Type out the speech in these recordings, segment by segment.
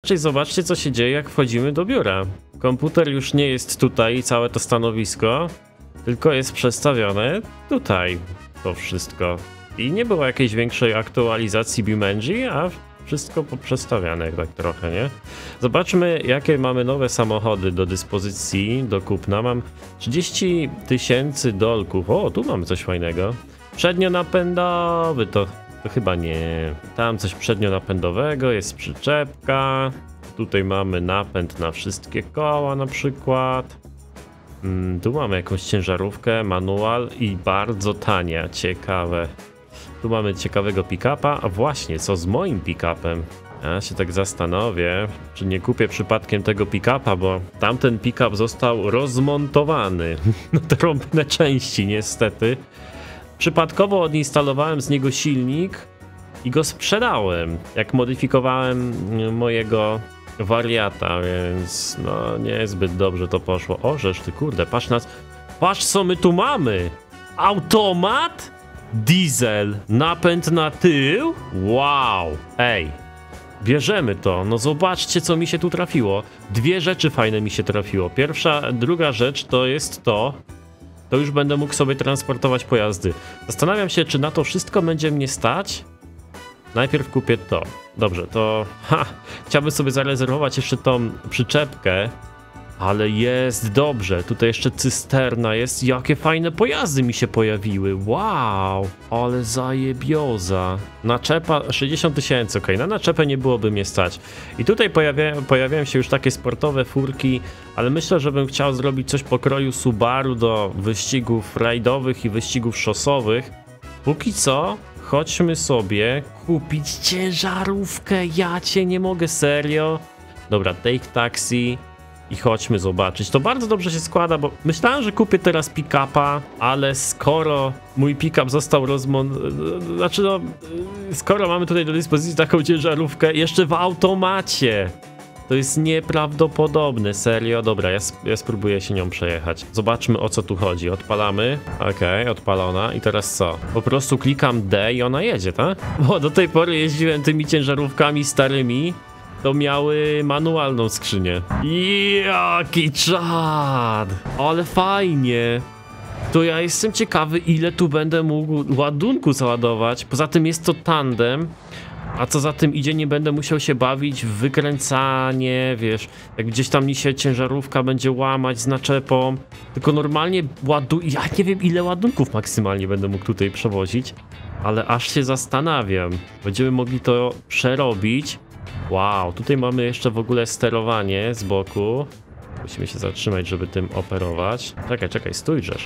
inaczej zobaczcie, co się dzieje, jak wchodzimy do biura. Komputer już nie jest tutaj, całe to stanowisko, tylko jest przestawione tutaj to wszystko. I nie było jakiejś większej aktualizacji BeamNG, a wszystko poprzestawiane tak trochę, nie? Zobaczmy, jakie mamy nowe samochody do dyspozycji, do kupna. Mam 30 000 dolków. O, tu mamy coś fajnego. Przednionapędowy to chyba nie. Tam coś przednionapędowego, jest przyczepka. Tutaj mamy napęd na wszystkie koła na przykład. Tu mamy jakąś ciężarówkę, manual i bardzo tania, ciekawe. Tu mamy ciekawego pick-upa, a właśnie, co z moim pick-upem? Ja się tak zastanowię, czy nie kupię przypadkiem tego pick-upa, bo tamten pick-up został rozmontowany na drobne części niestety. Przypadkowo odinstalowałem z niego silnik i go sprzedałem, jak modyfikowałem mojego wariata, więc no niezbyt dobrze to poszło. O, żeż ty kurde, patrz co my tu mamy! Automat? Diesel, napęd na tył? Wow! Ej, bierzemy to. No zobaczcie, co mi się tu trafiło. Dwie rzeczy fajne mi się trafiło. Druga rzecz to jest to już będę mógł sobie transportować pojazdy. Zastanawiam się, czy na to wszystko będzie mnie stać. Najpierw kupię to. Dobrze, to chciałbym sobie zarezerwować jeszcze tą przyczepkę. Ale jest dobrze, tutaj jeszcze cysterna jest, jakie fajne pojazdy mi się pojawiły, wow, ale zajebioza. Naczepa 60 000, okej, na naczepę nie byłoby mnie stać. I tutaj pojawiają się już takie sportowe furki, ale myślę, że bym chciał zrobić coś pokroju Subaru do wyścigów rajdowych i wyścigów szosowych. Póki co, chodźmy sobie kupić ciężarówkę, ja cię nie mogę, serio. Dobra, take taxi. I chodźmy zobaczyć. To bardzo dobrze się składa, bo myślałem, że kupię teraz pick-upa, ale skoro mój pick-up został skoro mamy tutaj do dyspozycji taką ciężarówkę, jeszcze w automacie, to jest nieprawdopodobne, serio. Dobra, ja spróbuję się nią przejechać. Zobaczmy, o co tu chodzi. Odpalamy. Okej, odpalona. I teraz co? Po prostu klikam D i ona jedzie, tak? Bo do tej pory jeździłem tymi ciężarówkami starymi, to miały manualną skrzynię. Jaki czad! Ale fajnie! To ja jestem ciekawy, ile tu będę mógł ładunku załadować. Poza tym jest to tandem, a co za tym idzie, nie będę musiał się bawić w wykręcanie, wiesz, jak gdzieś tam mi się ciężarówka będzie łamać z naczepą, tylko normalnie ja nie wiem, ile ładunków maksymalnie będę mógł tutaj przewozić, ale aż się zastanawiam. Będziemy mogli to przerobić. Wow, tutaj mamy jeszcze w ogóle sterowanie z boku. Musimy się zatrzymać, żeby tym operować. Czekaj, stójżesz.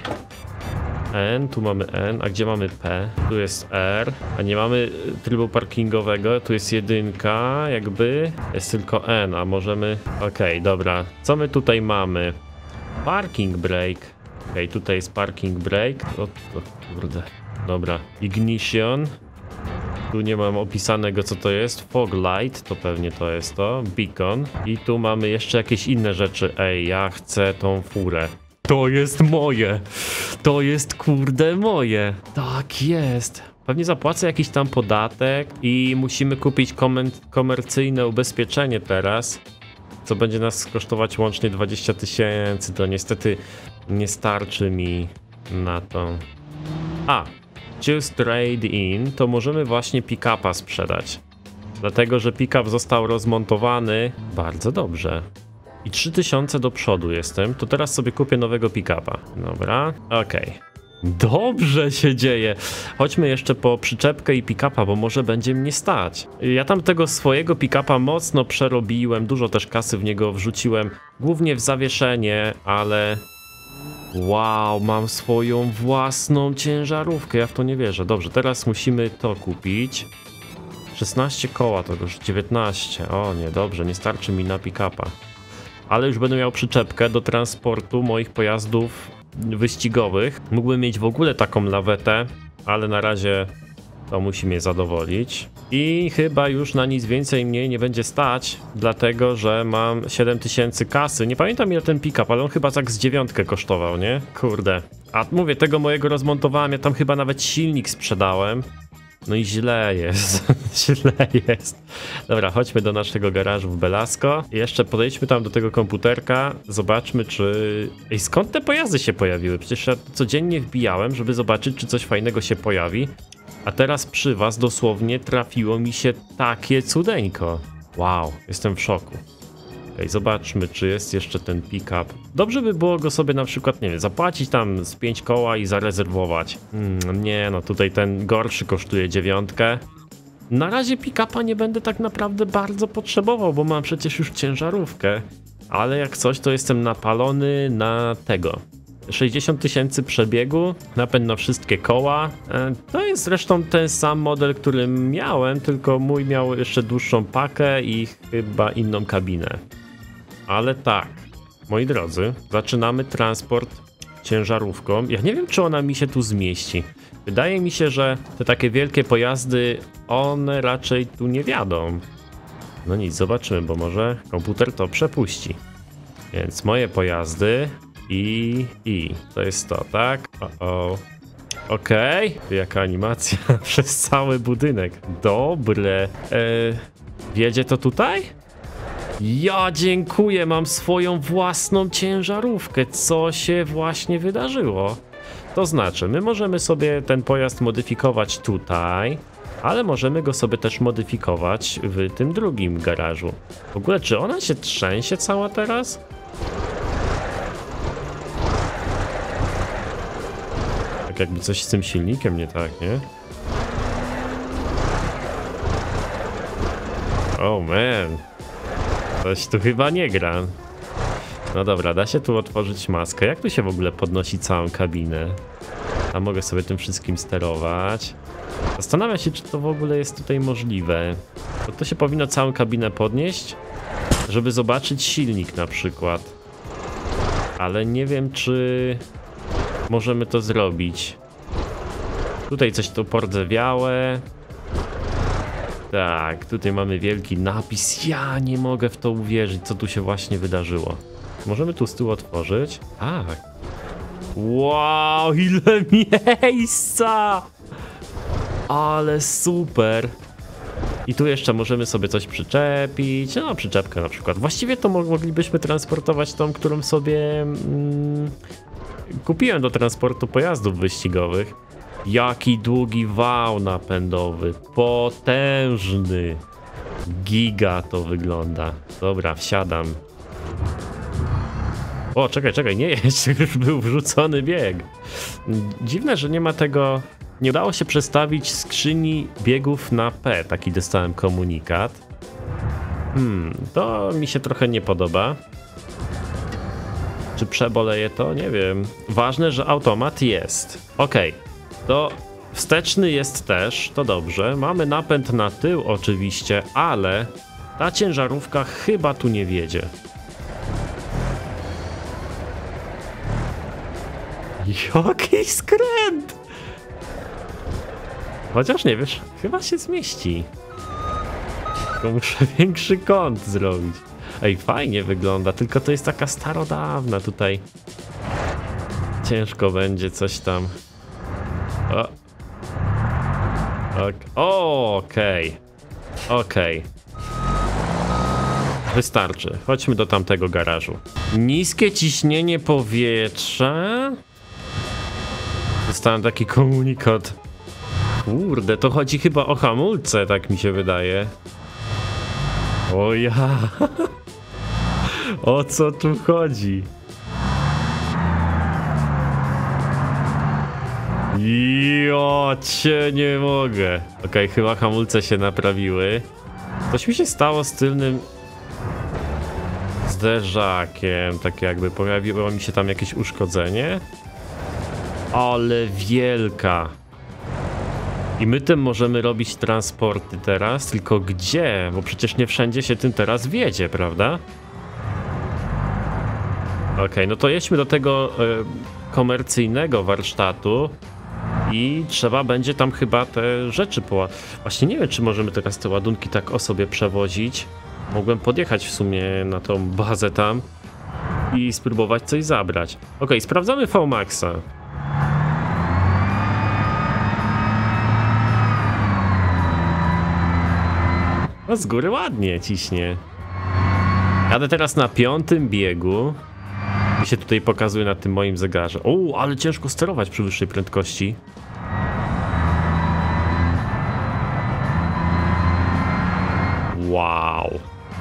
N, tu mamy N, a gdzie mamy P? Tu jest R, a nie mamy trybu parkingowego, tu jest jedynka, jakby. Jest tylko N, a możemy... Okej, dobra. Co my tutaj mamy? Parking brake. Okej, tutaj jest parking brake. O kurde. Dobra. Ignition. Tu nie mam opisanego, co to jest. Fog light, to pewnie to jest to. Beacon. I tu mamy jeszcze jakieś inne rzeczy. Ej, ja chcę tą furę. To jest moje. To jest kurde moje. Tak jest. Pewnie zapłacę jakiś tam podatek i musimy kupić komercyjne ubezpieczenie teraz, co będzie nas kosztować łącznie 20 000. To niestety nie starczy mi na to. Choose trade in, to możemy właśnie pick-upa sprzedać. Dlatego, że pick-up został rozmontowany bardzo dobrze. I 3000 do przodu jestem, to teraz sobie kupię nowego pick-upa. Dobra, okej. Dobrze się dzieje. Chodźmy jeszcze po przyczepkę i pick-upa, bo może będzie mnie stać. Ja tam tego swojego pick-upa mocno przerobiłem, dużo też kasy w niego wrzuciłem, głównie w zawieszenie, ale... Wow, mam swoją własną ciężarówkę, ja w to nie wierzę. Dobrze, teraz musimy to kupić. 16 koła, to już 19. O nie, dobrze, nie starczy mi na pick-upa. Ale już będę miał przyczepkę do transportu moich pojazdów wyścigowych. Mógłbym mieć w ogóle taką lawetę, ale na razie to musi mnie zadowolić. I chyba już na nic więcej mnie nie będzie stać, dlatego że mam 7000 kasy. Nie pamiętam, ile ten pick-up, ale on chyba tak z 9 kosztował, nie? Kurde. A mówię, tego mojego rozmontowałem, ja tam chyba nawet silnik sprzedałem. No i źle jest, źle jest. Dobra, chodźmy do naszego garażu w Belasco. I jeszcze podejdźmy tam do tego komputerka, zobaczmy czy... Ej, skąd te pojazdy się pojawiły? Przecież ja codziennie wbijałem, żeby zobaczyć, czy coś fajnego się pojawi. A teraz przy was dosłownie trafiło mi się takie cudeńko. Wow, jestem w szoku. Okej, zobaczmy, czy jest jeszcze ten pick-up. Dobrze by było go sobie na przykład, nie wiem, zapłacić tam z 5 koła i zarezerwować. Nie, no tutaj ten gorszy kosztuje 9. Na razie pick-upa nie będę tak naprawdę bardzo potrzebował, bo mam przecież już ciężarówkę. Ale jak coś, to jestem napalony na tego. 60 000 przebiegu, napęd na wszystkie koła. To jest zresztą ten sam model, który miałem, tylko mój miał jeszcze dłuższą pakę i chyba inną kabinę. Ale tak, moi drodzy, zaczynamy transport ciężarówką. Ja nie wiem, czy ona mi się tu zmieści. Wydaje mi się, że te takie wielkie pojazdy, one raczej tu nie wjadą. No nic, zobaczymy, bo może komputer to przepuści. Więc moje pojazdy i to jest to, tak? Okej. Jaka animacja przez cały budynek. Dobre. Wjedzie to tutaj? Ja dziękuję, mam swoją własną ciężarówkę. Co się właśnie wydarzyło? To znaczy, my możemy sobie ten pojazd modyfikować tutaj, ale możemy go sobie też modyfikować w tym drugim garażu. W ogóle, czy ona się trzęsie cała teraz? Tak jakby coś z tym silnikiem nie tak, nie? Oh man. Coś tu chyba nie gra. No dobra, da się tu otworzyć maskę. Jak tu się w ogóle podnosi całą kabinę? Tam mogę sobie tym wszystkim sterować. Zastanawiam się, czy to w ogóle jest tutaj możliwe. Bo to się powinno całą kabinę podnieść, żeby zobaczyć silnik na przykład. Ale nie wiem, czy możemy to zrobić. Tutaj coś tu pordzewiałe. Tak, tutaj mamy wielki napis. Ja nie mogę w to uwierzyć, co tu się właśnie wydarzyło. Możemy tu z tyłu otworzyć? Tak. Wow, ile miejsca! Ale super. I tu jeszcze możemy sobie coś przyczepić. No, przyczepkę na przykład. Właściwie to moglibyśmy transportować tą, którą sobie kupiłem do transportu pojazdów wyścigowych. Jaki długi wał napędowy. Potężny. Giga to wygląda. Dobra, wsiadam. O, czekaj, nie, jeszcze już był wrzucony bieg. Dziwne, że nie ma tego... Nie udało się przestawić skrzyni biegów na P. Taki dostałem komunikat. To mi się trochę nie podoba. Czy przeboleje to? Nie wiem. Ważne, że automat jest. Okej. To wsteczny jest też, to dobrze. Mamy napęd na tył oczywiście, ale ta ciężarówka chyba tu nie wiedzie. Jaki skręt! Chociaż nie wiesz, chyba się zmieści. Tylko muszę większy kąt zrobić. Ej, fajnie wygląda, tylko to jest taka starodawna tutaj. Ciężko będzie coś tam. Okej. Wystarczy. Chodźmy do tamtego garażu. Niskie ciśnienie powietrza. Dostałem taki komunikat. Kurde, to chodzi chyba o hamulce, tak mi się wydaje. O ja. O co tu chodzi? Jo, cię nie mogę. Okej, chyba hamulce się naprawiły. Coś mi się stało z tylnym zderzakiem. Tak jakby pojawiło mi się tam jakieś uszkodzenie. Ale wielka. I my tym możemy robić transporty teraz, tylko gdzie? Bo przecież nie wszędzie się tym teraz wiedzie, prawda? Okej, no to jedźmy do tego komercyjnego warsztatu i trzeba będzie tam chyba te rzeczy Właśnie nie wiem, czy możemy teraz te ładunki tak o sobie przewozić. Mogłem podjechać w sumie na tą bazę tam i spróbować coś zabrać. Okej, sprawdzamy V-Maxa. No z góry ładnie ciśnie. Jadę teraz na 5. biegu. I się tutaj pokazuje na tym moim zegarze. O, ale ciężko sterować przy wyższej prędkości. Wow.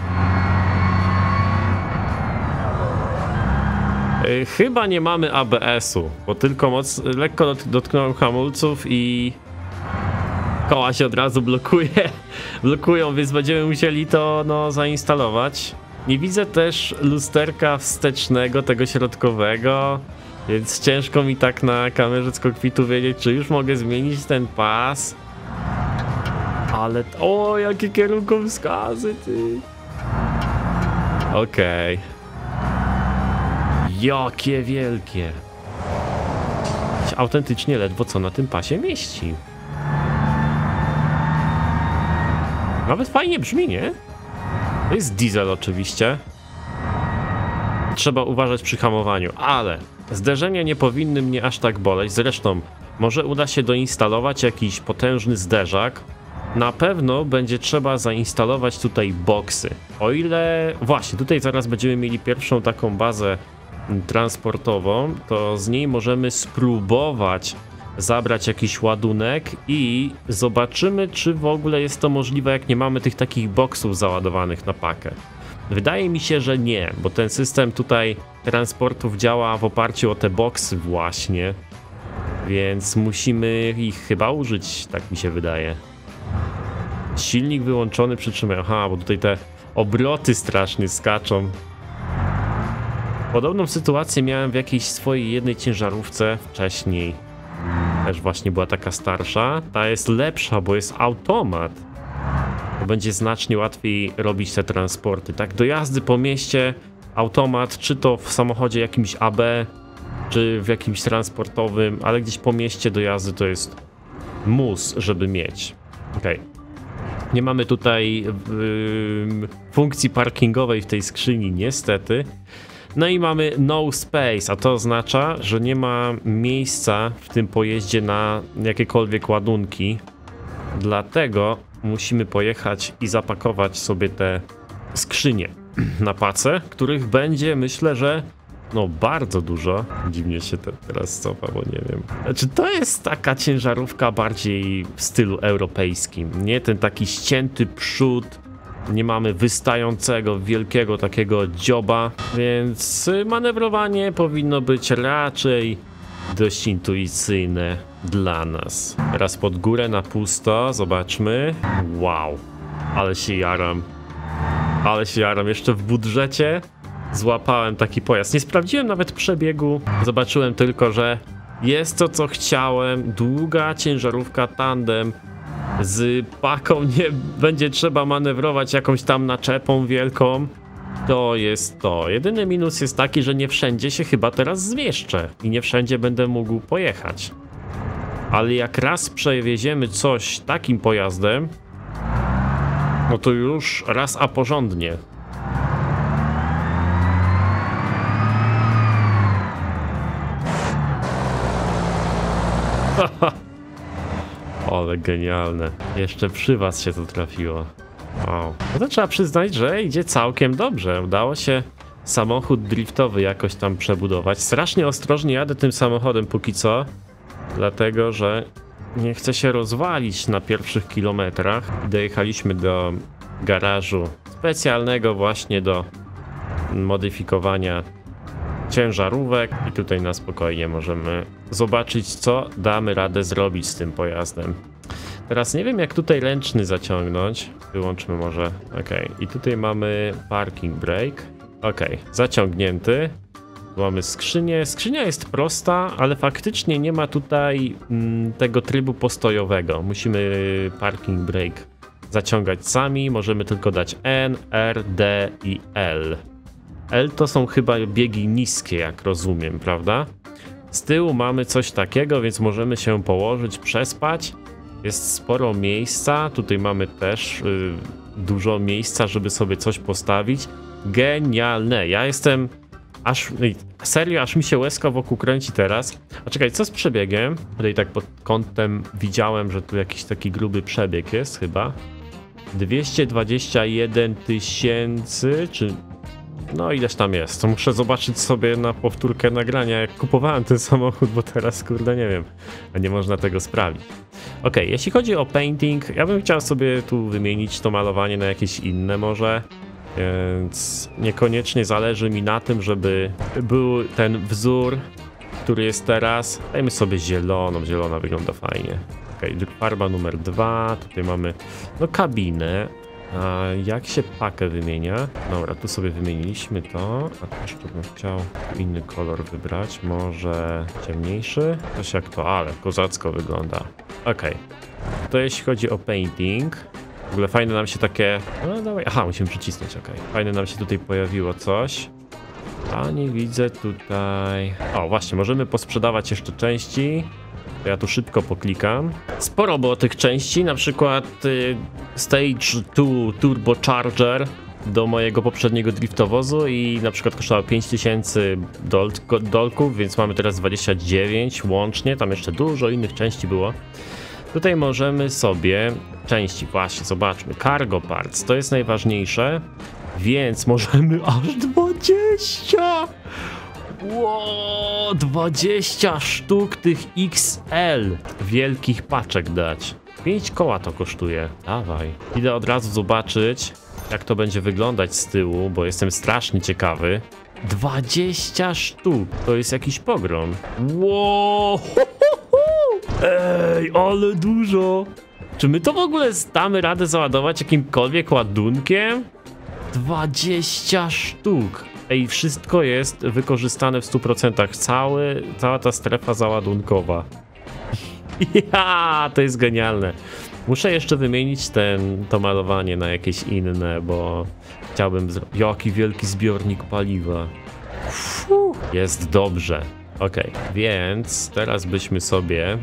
Chyba nie mamy ABS-u, bo tylko lekko dotknąłem hamulców i koła się od razu blokują, więc będziemy musieli to zainstalować. Nie widzę też lusterka wstecznego, tego środkowego, więc ciężko mi tak na kamerze z kokpitu wiedzieć, czy już mogę zmienić ten pas. Ale... O, jakie kierunkowskazy, ty! Okej. Jakie wielkie! Autentycznie ledwo co na tym pasie mieści. Nawet fajnie brzmi, nie? To jest diesel oczywiście. Trzeba uważać przy hamowaniu, ale zderzenia nie powinny mnie aż tak boleć. Zresztą może uda się doinstalować jakiś potężny zderzak. Na pewno będzie trzeba zainstalować tutaj boksy. O ile... Właśnie, tutaj zaraz będziemy mieli pierwszą taką bazę transportową, to z niej możemy spróbować zabrać jakiś ładunek i zobaczymy, czy w ogóle jest to możliwe, jak nie mamy tych takich boksów załadowanych na pakę. Wydaje mi się, że nie, bo ten system tutaj transportów działa w oparciu o te boksy właśnie, więc musimy ich chyba użyć, tak mi się wydaje. Silnik wyłączony, przy czym... Aha, bo tutaj te obroty strasznie skaczą. Podobną sytuację miałem w jakiejś swojej jednej ciężarówce wcześniej. Też właśnie była taka starsza. Ta jest lepsza, bo jest automat. To będzie znacznie łatwiej robić te transporty. Tak, do jazdy po mieście automat, czy to w samochodzie jakimś AB, czy w jakimś transportowym, ale gdzieś po mieście do jazdy to jest mus, żeby mieć. Okej. Nie mamy tutaj funkcji parkingowej w tej skrzyni, niestety. No i mamy no space, a to oznacza, że nie ma miejsca w tym pojeździe na jakiekolwiek ładunki. Dlatego musimy pojechać i zapakować sobie te skrzynie na pacę, których będzie, myślę, że no bardzo dużo. Dziwnie się teraz cofa, bo nie wiem. Czy to jest taka ciężarówka bardziej w stylu europejskim? Nie ten taki ścięty przód. Nie mamy wystającego, wielkiego takiego dzioba, więc manewrowanie powinno być raczej dość intuicyjne dla nas. Teraz pod górę na pusto, zobaczmy. Wow, ale się jaram. Ale się jaram, jeszcze w budżecie złapałem taki pojazd. Nie sprawdziłem nawet przebiegu, zobaczyłem tylko, że jest to, co chciałem. Długa ciężarówka tandem. Z paką nie będzie trzeba manewrować jakąś tam naczepą wielką. To jest to. Jedyny minus jest taki, że nie wszędzie się chyba teraz zmieszczę i nie wszędzie będę mógł pojechać. Ale jak raz przewieziemy coś takim pojazdem, no to już raz a porządnie. Ale genialne. Jeszcze przy was się to trafiło. Wow. No to trzeba przyznać, że idzie całkiem dobrze. Udało się samochód driftowy jakoś tam przebudować. Strasznie ostrożnie jadę tym samochodem póki co. Dlatego, że nie chcę się rozwalić na pierwszych kilometrach. Dojechaliśmy do garażu specjalnego właśnie do modyfikowania ciężarówek i tutaj na spokojnie możemy zobaczyć, co damy radę zrobić z tym pojazdem. Teraz nie wiem, jak tutaj ręczny zaciągnąć. Wyłączmy może. Ok, i tutaj mamy parking brake. Ok, zaciągnięty. Mamy skrzynię. Skrzynia jest prosta, ale faktycznie nie ma tutaj tego trybu postojowego. Musimy parking brake zaciągać sami. Możemy tylko dać N, R, D i L. L to są chyba biegi niskie, jak rozumiem, prawda? Z tyłu mamy coś takiego, więc możemy się położyć, przespać. Jest sporo miejsca. Tutaj mamy też dużo miejsca, żeby sobie coś postawić. Genialne. Ja jestem serio, aż mi się łezka wokół kręci teraz. A czekaj, co z przebiegiem? Tutaj tak pod kątem widziałem, że tu jakiś taki gruby przebieg jest chyba. 221 tysięcy, czy... No ileż tam jest, to muszę zobaczyć sobie na powtórkę nagrania, jak kupowałem ten samochód, bo teraz kurde nie wiem, a nie można tego sprawdzić. Ok, jeśli chodzi o painting, ja bym chciał sobie tu wymienić to malowanie na jakieś inne może, więc niekoniecznie zależy mi na tym, żeby był ten wzór, który jest teraz. Dajmy sobie zieloną, zielona wygląda fajnie. Ok, farba numer 2, tutaj mamy no kabinę. A jak się pakę wymienia? Dobra, tu sobie wymieniliśmy to, a tu jeszcze bym chciał inny kolor wybrać, może ciemniejszy? Coś jak to, ale kozacko wygląda. Okej, to jeśli chodzi o painting, w ogóle fajne nam się takie... No dawaj, aha, musimy przycisnąć, okej. Fajne nam się tutaj pojawiło coś. A nie widzę tutaj... O, właśnie, możemy posprzedawać jeszcze części. Ja tu szybko poklikam. Sporo było tych części, na przykład Stage 2 Turbocharger do mojego poprzedniego driftowozu i na przykład kosztowało 5000 dolków, więc mamy teraz 29 łącznie, tam jeszcze dużo innych części było. Tutaj możemy sobie części, właśnie, zobaczmy, cargo parts, to jest najważniejsze, więc możemy aż 20! Wow, 20 sztuk tych XL wielkich paczek dać. 5 koła to kosztuje. Dawaj. Idę od razu zobaczyć, jak to będzie wyglądać z tyłu, bo jestem strasznie ciekawy. 20 sztuk. To jest jakiś pogrom. Wow. Ej, ale dużo. Czy my to w ogóle damy radę załadować jakimkolwiek ładunkiem? 20 sztuk. Ej, wszystko jest wykorzystane w 100%. Cała ta strefa załadunkowa. Ja, to jest genialne. Muszę jeszcze wymienić to malowanie na jakieś inne, bo chciałbym zrobić... Jaki wielki zbiornik paliwa. Jest dobrze. Ok, więc teraz byśmy sobie...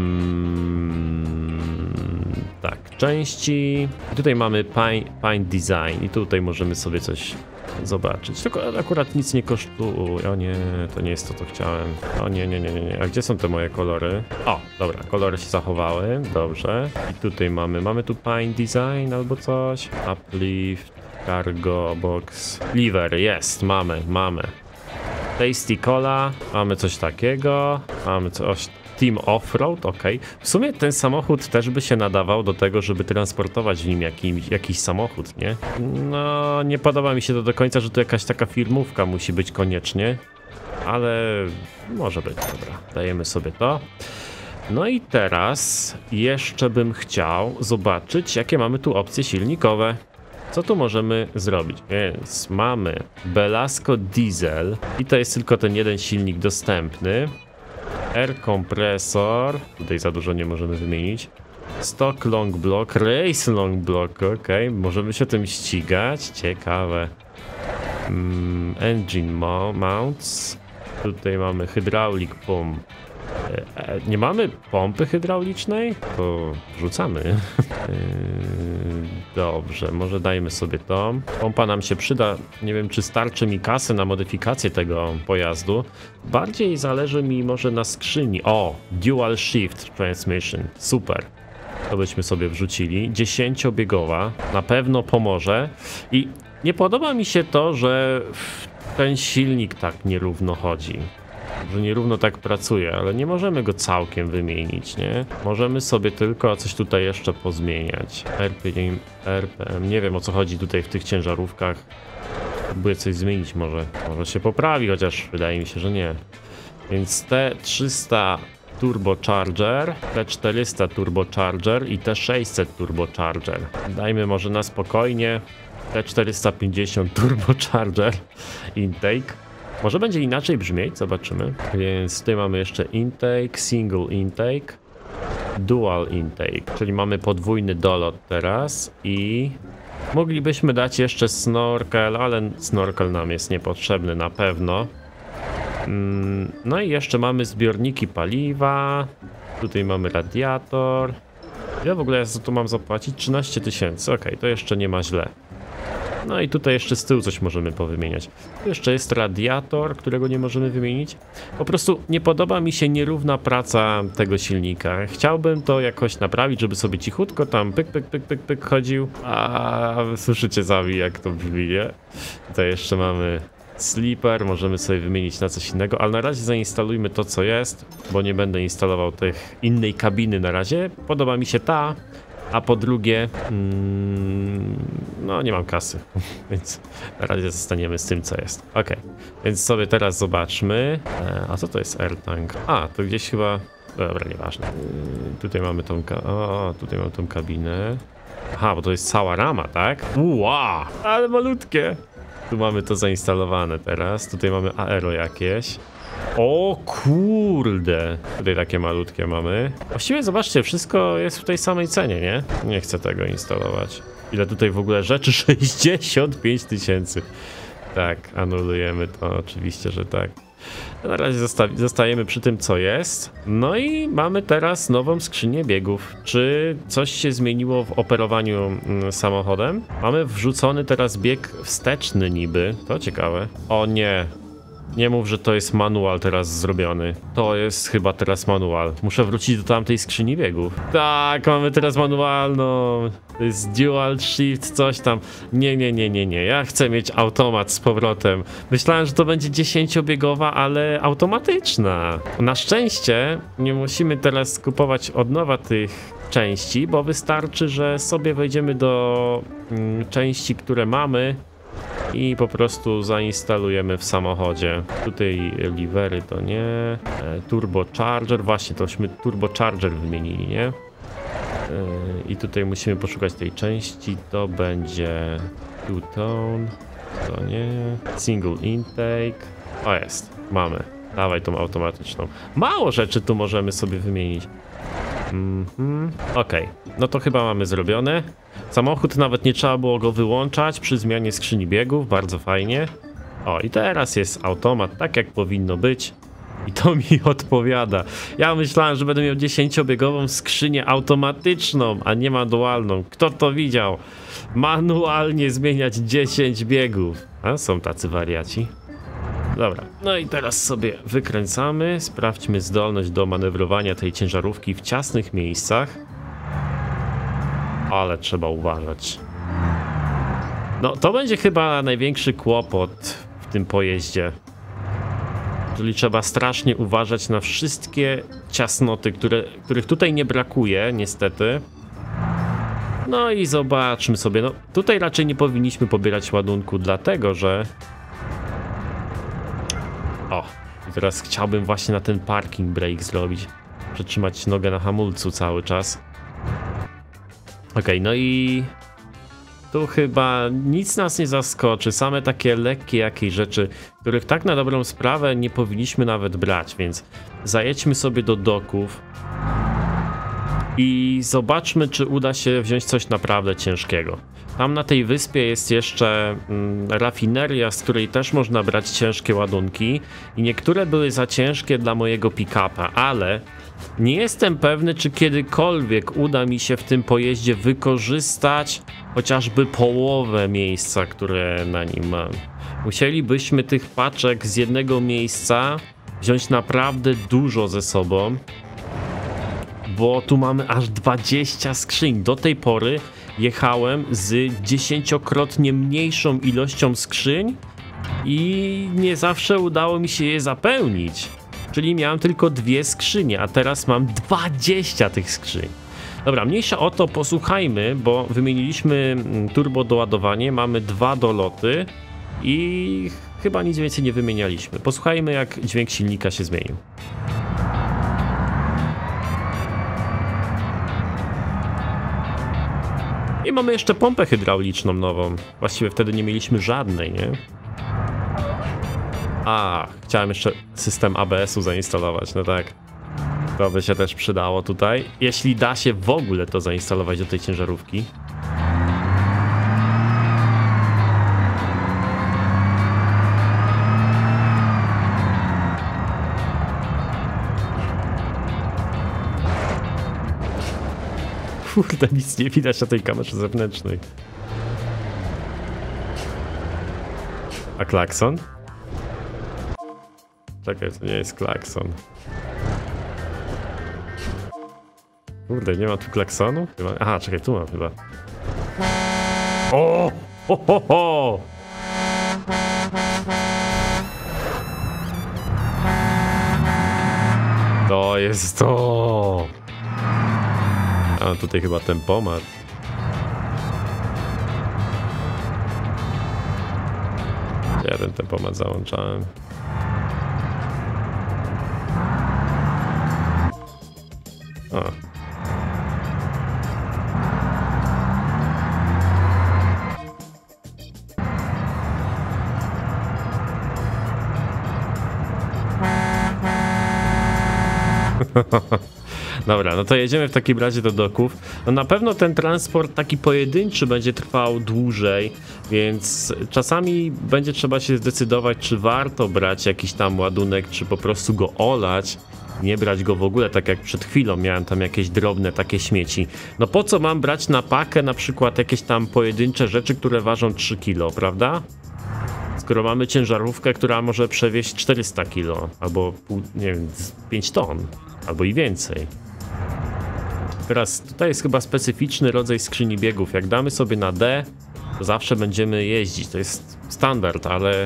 tak, części. Tutaj mamy Paint Design i tutaj możemy sobie coś zobaczyć. Tylko akurat nic nie kosztuje. O nie, to nie jest to, co chciałem. O nie. A gdzie są te moje kolory? O, dobra, kolory się zachowały. Dobrze. I tutaj mamy tu Paint Design albo coś. Uplift, Cargo Box. Lever, jest, mamy. Tasty Cola, mamy coś takiego. Mamy coś... Team Offroad, ok. W sumie ten samochód też by się nadawał do tego, żeby transportować w nim jakiś samochód, nie? No, nie podoba mi się to do końca, że tu jakaś taka firmówka musi być koniecznie, ale może być, dobra. Dajemy sobie to. No i teraz jeszcze bym chciał zobaczyć, jakie mamy tu opcje silnikowe. Co tu możemy zrobić? Więc mamy Belasco Diesel i to jest tylko ten jeden silnik dostępny. Air kompresor, tutaj za dużo nie możemy wymienić. Stock long block, race long block, ok, możemy się tym ścigać, ciekawe. Engine mounts, tutaj mamy hydraulic pump. Nie mamy pompy hydraulicznej? To wrzucamy. Dobrze, może dajmy sobie to. Pompa nam się przyda. Nie wiem, czy starczy mi kasy na modyfikację tego pojazdu. Bardziej zależy mi może na skrzyni. O, Dual Shift Transmission. Super. To byśmy sobie wrzucili. 10-biegowa. Na pewno pomoże. I nie podoba mi się to, że ten silnik tak nierówno chodzi. Że nierówno tak pracuje, ale nie możemy go całkiem wymienić, nie? Możemy sobie tylko coś tutaj jeszcze pozmieniać. RPM, nie wiem o co chodzi tutaj w tych ciężarówkach. Próbuję coś zmienić może. Może się poprawi, chociaż wydaje mi się, że nie. Więc T300 Turbocharger, T400 Turbocharger i T600 Turbocharger. Dajmy może na spokojnie T450 Turbocharger intake. Może będzie inaczej brzmieć, zobaczymy. Więc tutaj mamy jeszcze intake, single intake, dual intake, czyli mamy podwójny dolot teraz i moglibyśmy dać jeszcze snorkel, ale snorkel nam jest niepotrzebny na pewno. No i jeszcze mamy zbiorniki paliwa, tutaj mamy radiator. Ja w ogóle za to mam zapłacić 13 000, ok, to jeszcze nie ma źle. No i tutaj jeszcze z tyłu coś możemy powymieniać. Tu jeszcze jest radiator, którego nie możemy wymienić. Po prostu nie podoba mi się nierówna praca tego silnika. Chciałbym to jakoś naprawić, żeby sobie cichutko tam pyk, pyk, pyk, pyk, pyk chodził. A słyszycie sami, jak to brzmi, nie? Tutaj jeszcze mamy sleeper, możemy sobie wymienić na coś innego, ale na razie zainstalujmy to, co jest, bo nie będę instalował tych innej kabiny na razie. Podoba mi się ta, a po drugie, no nie mam kasy, więc na razie zostaniemy z tym, co jest. Ok, więc sobie teraz zobaczmy. A co to jest AirTank? A, to gdzieś chyba... Dobra, nieważne. Tutaj mamy tą... tutaj mam tą kabinę. Aha, bo to jest cała rama, tak? Wow, ale malutkie. Tu mamy to zainstalowane teraz. Tutaj mamy aero jakieś. O kurde! Tutaj takie malutkie mamy. Właściwie zobaczcie, wszystko jest w tej samej cenie, nie? Nie chcę tego instalować. Ile tutaj w ogóle rzeczy? 65 000. Tak, anulujemy to, oczywiście, że tak. Na razie zostajemy przy tym, co jest. No i mamy teraz nową skrzynię biegów. Czy coś się zmieniło w operowaniu samochodem? Mamy wrzucony teraz bieg wsteczny niby. To ciekawe. O nie. Nie mów, że to jest manual teraz zrobiony. To jest chyba teraz manual. Muszę wrócić do tamtej skrzyni biegów. Tak, mamy teraz manualną. To jest dual shift, coś tam. Nie. Ja chcę mieć automat z powrotem. Myślałem, że to będzie 10-biegowa, ale automatyczna. Na szczęście nie musimy teraz kupować od nowa tych części, bo wystarczy, że sobie wejdziemy do części, które mamy i po prostu zainstalujemy w samochodzie. Tutaj livery to nie. Turbocharger, właśnie tośmy turbocharger wymienili, nie? I tutaj musimy poszukać tej części. To będzie two-tone, to nie. Single intake. O jest, mamy. Dawaj tą automatyczną. Mało rzeczy tu możemy sobie wymienić. Okej, no to chyba mamy zrobione. Samochód nawet nie trzeba było go wyłączać przy zmianie skrzyni biegów, bardzo fajnie. O, i teraz jest automat, tak jak powinno być. I to mi odpowiada. Ja myślałem, że będę miał 10-biegową skrzynię automatyczną, a nie manualną. Kto to widział? Manualnie zmieniać 10 biegów. A są tacy wariaci. Dobra, no i teraz sobie wykręcamy. Sprawdźmy zdolność do manewrowania tej ciężarówki w ciasnych miejscach. Ale trzeba uważać. No, to będzie chyba największy kłopot w tym pojeździe. Czyli trzeba strasznie uważać na wszystkie ciasnoty, których tutaj nie brakuje, niestety. No i zobaczmy sobie. No, tutaj raczej nie powinniśmy pobierać ładunku, dlatego że... O, i teraz chciałbym właśnie na ten parking brake zrobić. Przytrzymać nogę na hamulcu cały czas. Okej, no i... Tu chyba nic nas nie zaskoczy, same takie lekkie jakieś rzeczy, których tak na dobrą sprawę nie powinniśmy nawet brać, więc zajedźmy sobie do doków i zobaczmy, czy uda się wziąć coś naprawdę ciężkiego. Tam na tej wyspie jest jeszcze rafineria, z której też można brać ciężkie ładunki i niektóre były za ciężkie dla mojego pick-upa, ale nie jestem pewny, czy kiedykolwiek uda mi się w tym pojeździe wykorzystać chociażby połowę miejsca, które na nim mam. Musielibyśmy tych paczek z jednego miejsca wziąć naprawdę dużo ze sobą, bo tu mamy aż 20 skrzyń. Do tej pory jechałem z 10-krotnie mniejszą ilością skrzyń i nie zawsze udało mi się je zapełnić. Czyli miałem tylko 2 skrzynie, a teraz mam 20 tych skrzyń. Dobra, mniejsza o to, posłuchajmy, bo wymieniliśmy turbo doładowanie, mamy 2 doloty i chyba nic więcej nie wymienialiśmy. Posłuchajmy, jak dźwięk silnika się zmienił. I mamy jeszcze pompę hydrauliczną nową. Właściwie wtedy nie mieliśmy żadnej, nie? A, chciałem jeszcze system ABS-u zainstalować, no tak. To by się też przydało tutaj. Jeśli da się w ogóle to zainstalować do tej ciężarówki. Kurde, nic nie widać na tej kamerze zewnętrznej. A klakson? Czekaj, to nie jest klakson. Kurde, nie ma tu klaksonu? Chyba... Aha, czekaj, tu mam chyba. O! Ho, ho, ho! To jest to! A tutaj chyba tempomat. Ja ten tempomat załączałem. O. Dobra, no to jedziemy w takim razie do doków. No na pewno ten transport taki pojedynczy będzie trwał dłużej, więc czasami będzie trzeba się zdecydować, czy warto brać jakiś tam ładunek, czy po prostu go olać. Nie brać go w ogóle, tak jak przed chwilą miałem tam jakieś drobne takie śmieci. No po co mam brać na pakę na przykład jakieś tam pojedyncze rzeczy, które ważą 3 kg, prawda? Skoro mamy ciężarówkę, która może przewieźć 400 kg, albo nie wiem, 5 ton, albo i więcej. Teraz tutaj jest chyba specyficzny rodzaj skrzyni biegów. Jak damy sobie na D, to zawsze będziemy jeździć. To jest standard, ale...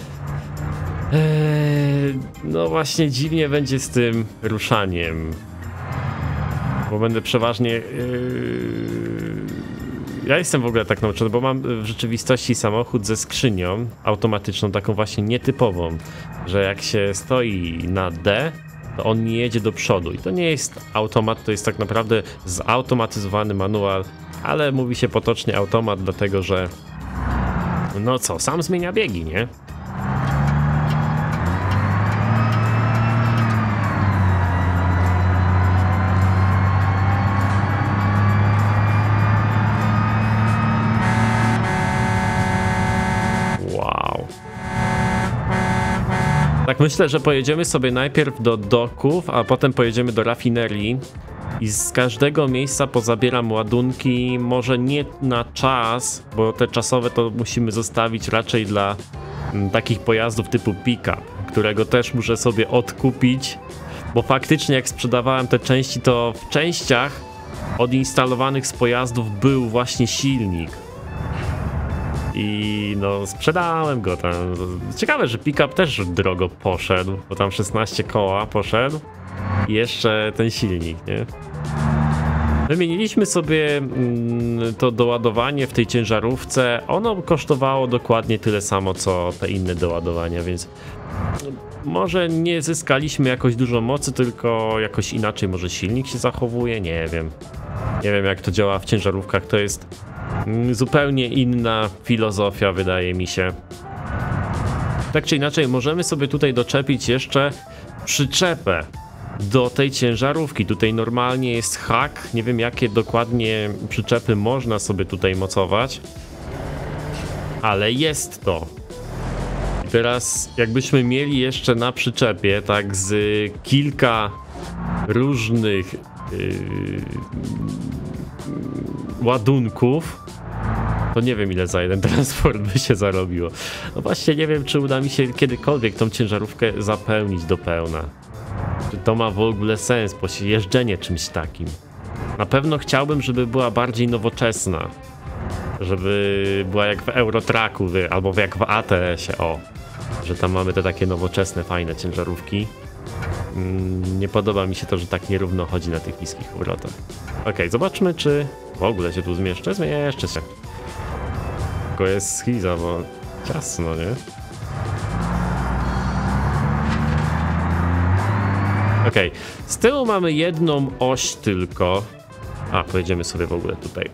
no właśnie dziwnie będzie z tym ruszaniem. Bo będę przeważnie... Ja jestem w ogóle tak nauczony, bo mam w rzeczywistości samochód ze skrzynią automatyczną, taką właśnie nietypową, że jak się stoi na D, to on nie jedzie do przodu. I to nie jest automat, to jest tak naprawdę zautomatyzowany manual, ale mówi się potocznie automat, dlatego że no co, sam zmienia biegi, nie? Tak myślę, że pojedziemy sobie najpierw do doków, a potem pojedziemy do rafinerii i z każdego miejsca pozabieram ładunki, może nie na czas, bo te czasowe to musimy zostawić raczej dla takich pojazdów typu pick-up, którego też muszę sobie odkupić, bo faktycznie jak sprzedawałem te części, to w częściach odinstalowanych z pojazdów był właśnie silnik. I no sprzedałem go tam. Ciekawe, że pick-up też drogo poszedł, bo tam 16 koła poszedł i jeszcze ten silnik, nie? Wymieniliśmy sobie to doładowanie w tej ciężarówce. Ono kosztowało dokładnie tyle samo, co te inne doładowania, więc może nie zyskaliśmy jakoś dużo mocy, tylko jakoś inaczej może silnik się zachowuje, nie wiem. Nie wiem jak to działa w ciężarówkach, to jest zupełnie inna filozofia, wydaje mi się. Tak czy inaczej, możemy sobie tutaj doczepić jeszcze przyczepę do tej ciężarówki. Tutaj normalnie jest hak. Nie wiem, jakie dokładnie przyczepy można sobie tutaj mocować, ale jest to. I teraz, jakbyśmy mieli jeszcze na przyczepie, tak z kilka różnych ładunków, to nie wiem ile za jeden transport by się zarobiło. No właśnie nie wiem, czy uda mi się kiedykolwiek tą ciężarówkę zapełnić do pełna. Czy to ma w ogóle sens, jeżdżenie czymś takim. Na pewno chciałbym, żeby była bardziej nowoczesna. Żeby była jak w Eurotracku, albo jak w ATS-ie, o. Że tam mamy te takie nowoczesne, fajne ciężarówki. Nie podoba mi się to, że tak nierówno chodzi na tych niskich obrotach. Okej, zobaczmy, czy w ogóle się tu zmieszczę. Zmieszczę się. Tylko jest schiza, bo ciasno, nie? Okej, z tyłu mamy jedną oś tylko. A, pojedziemy sobie w ogóle tutaj.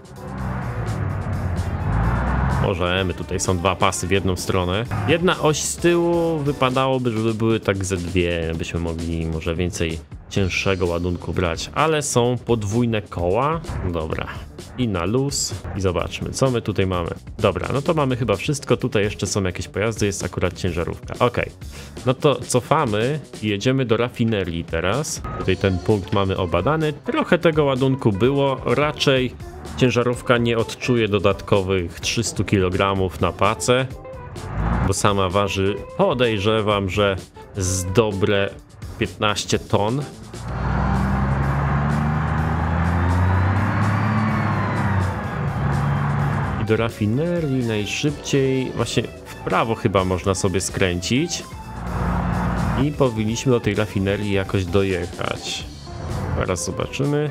Możemy, tutaj są dwa pasy w jedną stronę. Jedna oś z tyłu, wypadałoby, żeby były tak ze dwie, byśmy mogli może więcej cięższego ładunku brać, ale są podwójne koła. Dobra, i na luz i zobaczmy, co my tutaj mamy. Dobra, no to mamy chyba wszystko, tutaj jeszcze są jakieś pojazdy, jest akurat ciężarówka. Okej, no to cofamy i jedziemy do rafinerii teraz. Tutaj ten punkt mamy obadany, trochę tego ładunku było, raczej ciężarówka nie odczuje dodatkowych 300 kg na pacę, bo sama waży, podejrzewam, że z dobre 15 ton. I do rafinerii najszybciej, właśnie w prawo chyba można sobie skręcić. I powinniśmy do tej rafinerii jakoś dojechać. Teraz zobaczymy.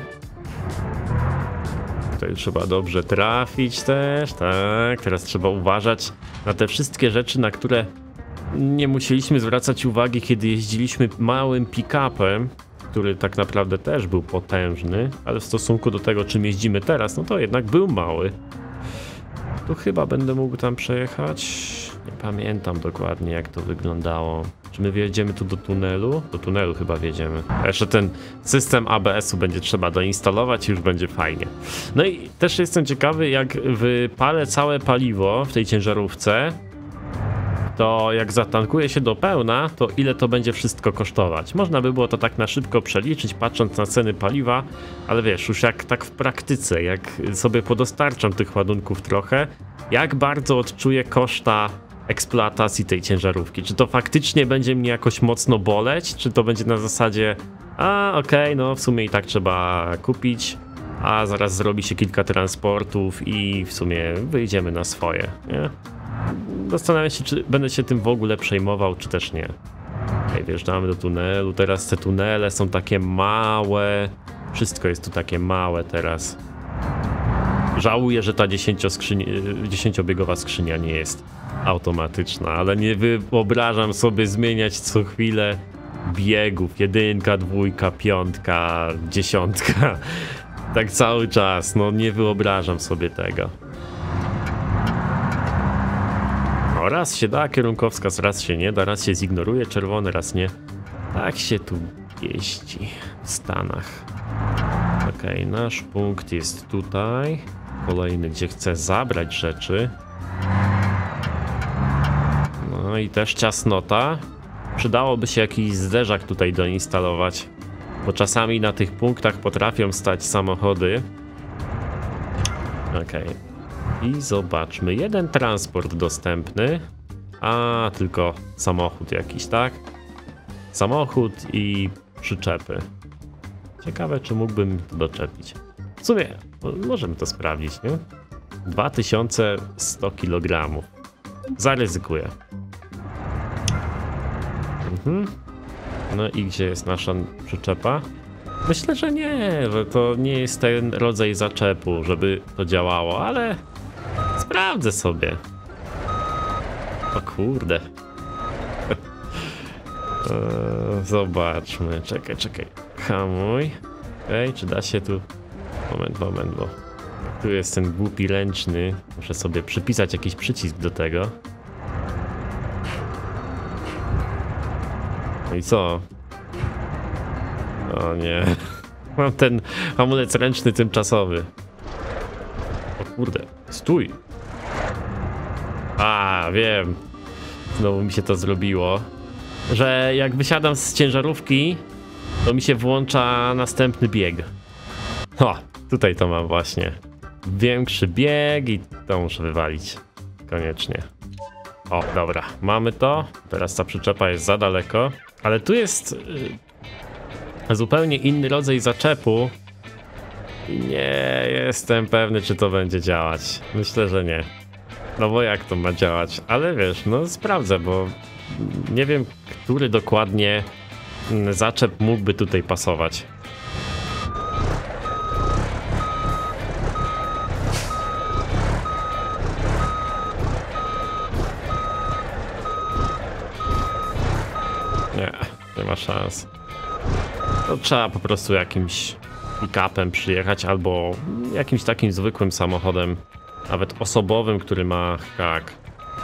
Tutaj trzeba dobrze trafić też, tak. Teraz trzeba uważać na te wszystkie rzeczy, na które nie musieliśmy zwracać uwagi, kiedy jeździliśmy małym pick-upem, który tak naprawdę też był potężny, ale w stosunku do tego, czym jeździmy teraz, no to jednak był mały. Tu chyba będę mógł tam przejechać. Nie pamiętam dokładnie, jak to wyglądało. Czy my wjedziemy tu do tunelu? Do tunelu chyba wjedziemy. A jeszcze ten system ABS-u będzie trzeba doinstalować i już będzie fajnie. No i też jestem ciekawy, jak wypalę całe paliwo w tej ciężarówce, to jak zatankuję się do pełna, to ile to będzie wszystko kosztować. Można by było to tak na szybko przeliczyć, patrząc na ceny paliwa, ale wiesz, już jak tak w praktyce, jak sobie podostarczam tych ładunków trochę, jak bardzo odczuję koszta eksploatacji tej ciężarówki. Czy to faktycznie będzie mnie jakoś mocno boleć, czy to będzie na zasadzie okej, no w sumie i tak trzeba kupić, a zaraz zrobi się kilka transportów i w sumie wyjdziemy na swoje, nie? Zastanawiam się, czy będę się tym w ogóle przejmował, czy też nie. Okej, wjeżdżamy do tunelu, teraz te tunele są takie małe, wszystko jest tu takie małe teraz. Żałuję, że ta 10-biegowa skrzynia nie jest automatyczna, ale nie wyobrażam sobie zmieniać co chwilę biegów, 1, 2, 5, 10. Tak cały czas, no nie wyobrażam sobie tego. No, raz się da kierunkowskaz, raz się nie da, raz się zignoruje czerwony, raz nie. Tak się tu jeździ w Stanach. Okej, nasz punkt jest tutaj. Kolejny, gdzie chcę zabrać rzeczy. No i też ciasnota. Przydałoby się jakiś zderzak tutaj doinstalować, bo czasami na tych punktach potrafią stać samochody. Okej. I zobaczmy, jeden transport dostępny, a tylko samochód jakiś, tak? Samochód i przyczepy. Ciekawe, czy mógłbym doczepić. W sumie, możemy to sprawdzić, nie? 2100 kg. Zaryzykuję. No i gdzie jest nasza przyczepa? Myślę, że nie, że to nie jest ten rodzaj zaczepu, żeby to działało, ale sprawdzę sobie. O kurde. Zobaczmy, czekaj. Hamuj. Okej, czy da się tu... Moment, bo tu jest ten głupi ręczny. Muszę sobie przypisać jakiś przycisk do tego. No i co? O nie. Mam ten hamulec ręczny tymczasowy. O kurde, stój. Wiem. Znowu mi się to zrobiło. Że jak wysiadam z ciężarówki, to mi się włącza następny bieg. Tutaj to mam właśnie. Większy bieg i to muszę wywalić. Koniecznie. O, dobra, mamy to. Teraz ta przyczepa jest za daleko. Ale tu jest zupełnie inny rodzaj zaczepu. I nie jestem pewny, czy to będzie działać. Myślę, że nie. No bo jak to ma działać? Ale wiesz, no sprawdzę, bo nie wiem, który dokładnie zaczep mógłby tutaj pasować. Nie ma szans. To trzeba po prostu jakimś pick-upem przyjechać albo jakimś takim zwykłym samochodem, nawet osobowym, który ma hak.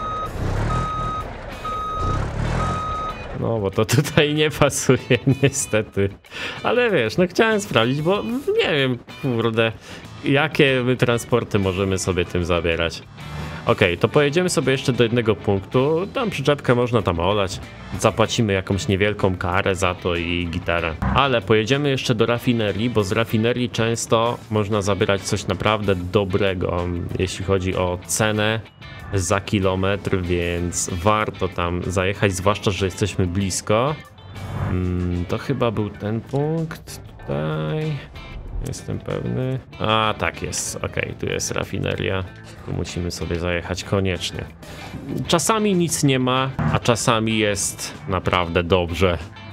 No bo to tutaj nie pasuje niestety. Ale wiesz, no chciałem sprawdzić, bo nie wiem, kurde, jakie my transporty możemy sobie tym zabierać. Okej, to pojedziemy sobie jeszcze do jednego punktu, tam przyczepkę można tam olać, zapłacimy jakąś niewielką karę za to i gitarę. Ale pojedziemy jeszcze do rafinerii, bo z rafinerii często można zabierać coś naprawdę dobrego, jeśli chodzi o cenę za kilometr, więc warto tam zajechać, zwłaszcza, że jesteśmy blisko. To chyba był ten punkt tutaj. Jestem pewny. A, tak jest. Okej, tu jest rafineria. Tu musimy sobie zajechać koniecznie. Czasami nic nie ma, a czasami jest naprawdę dobrze.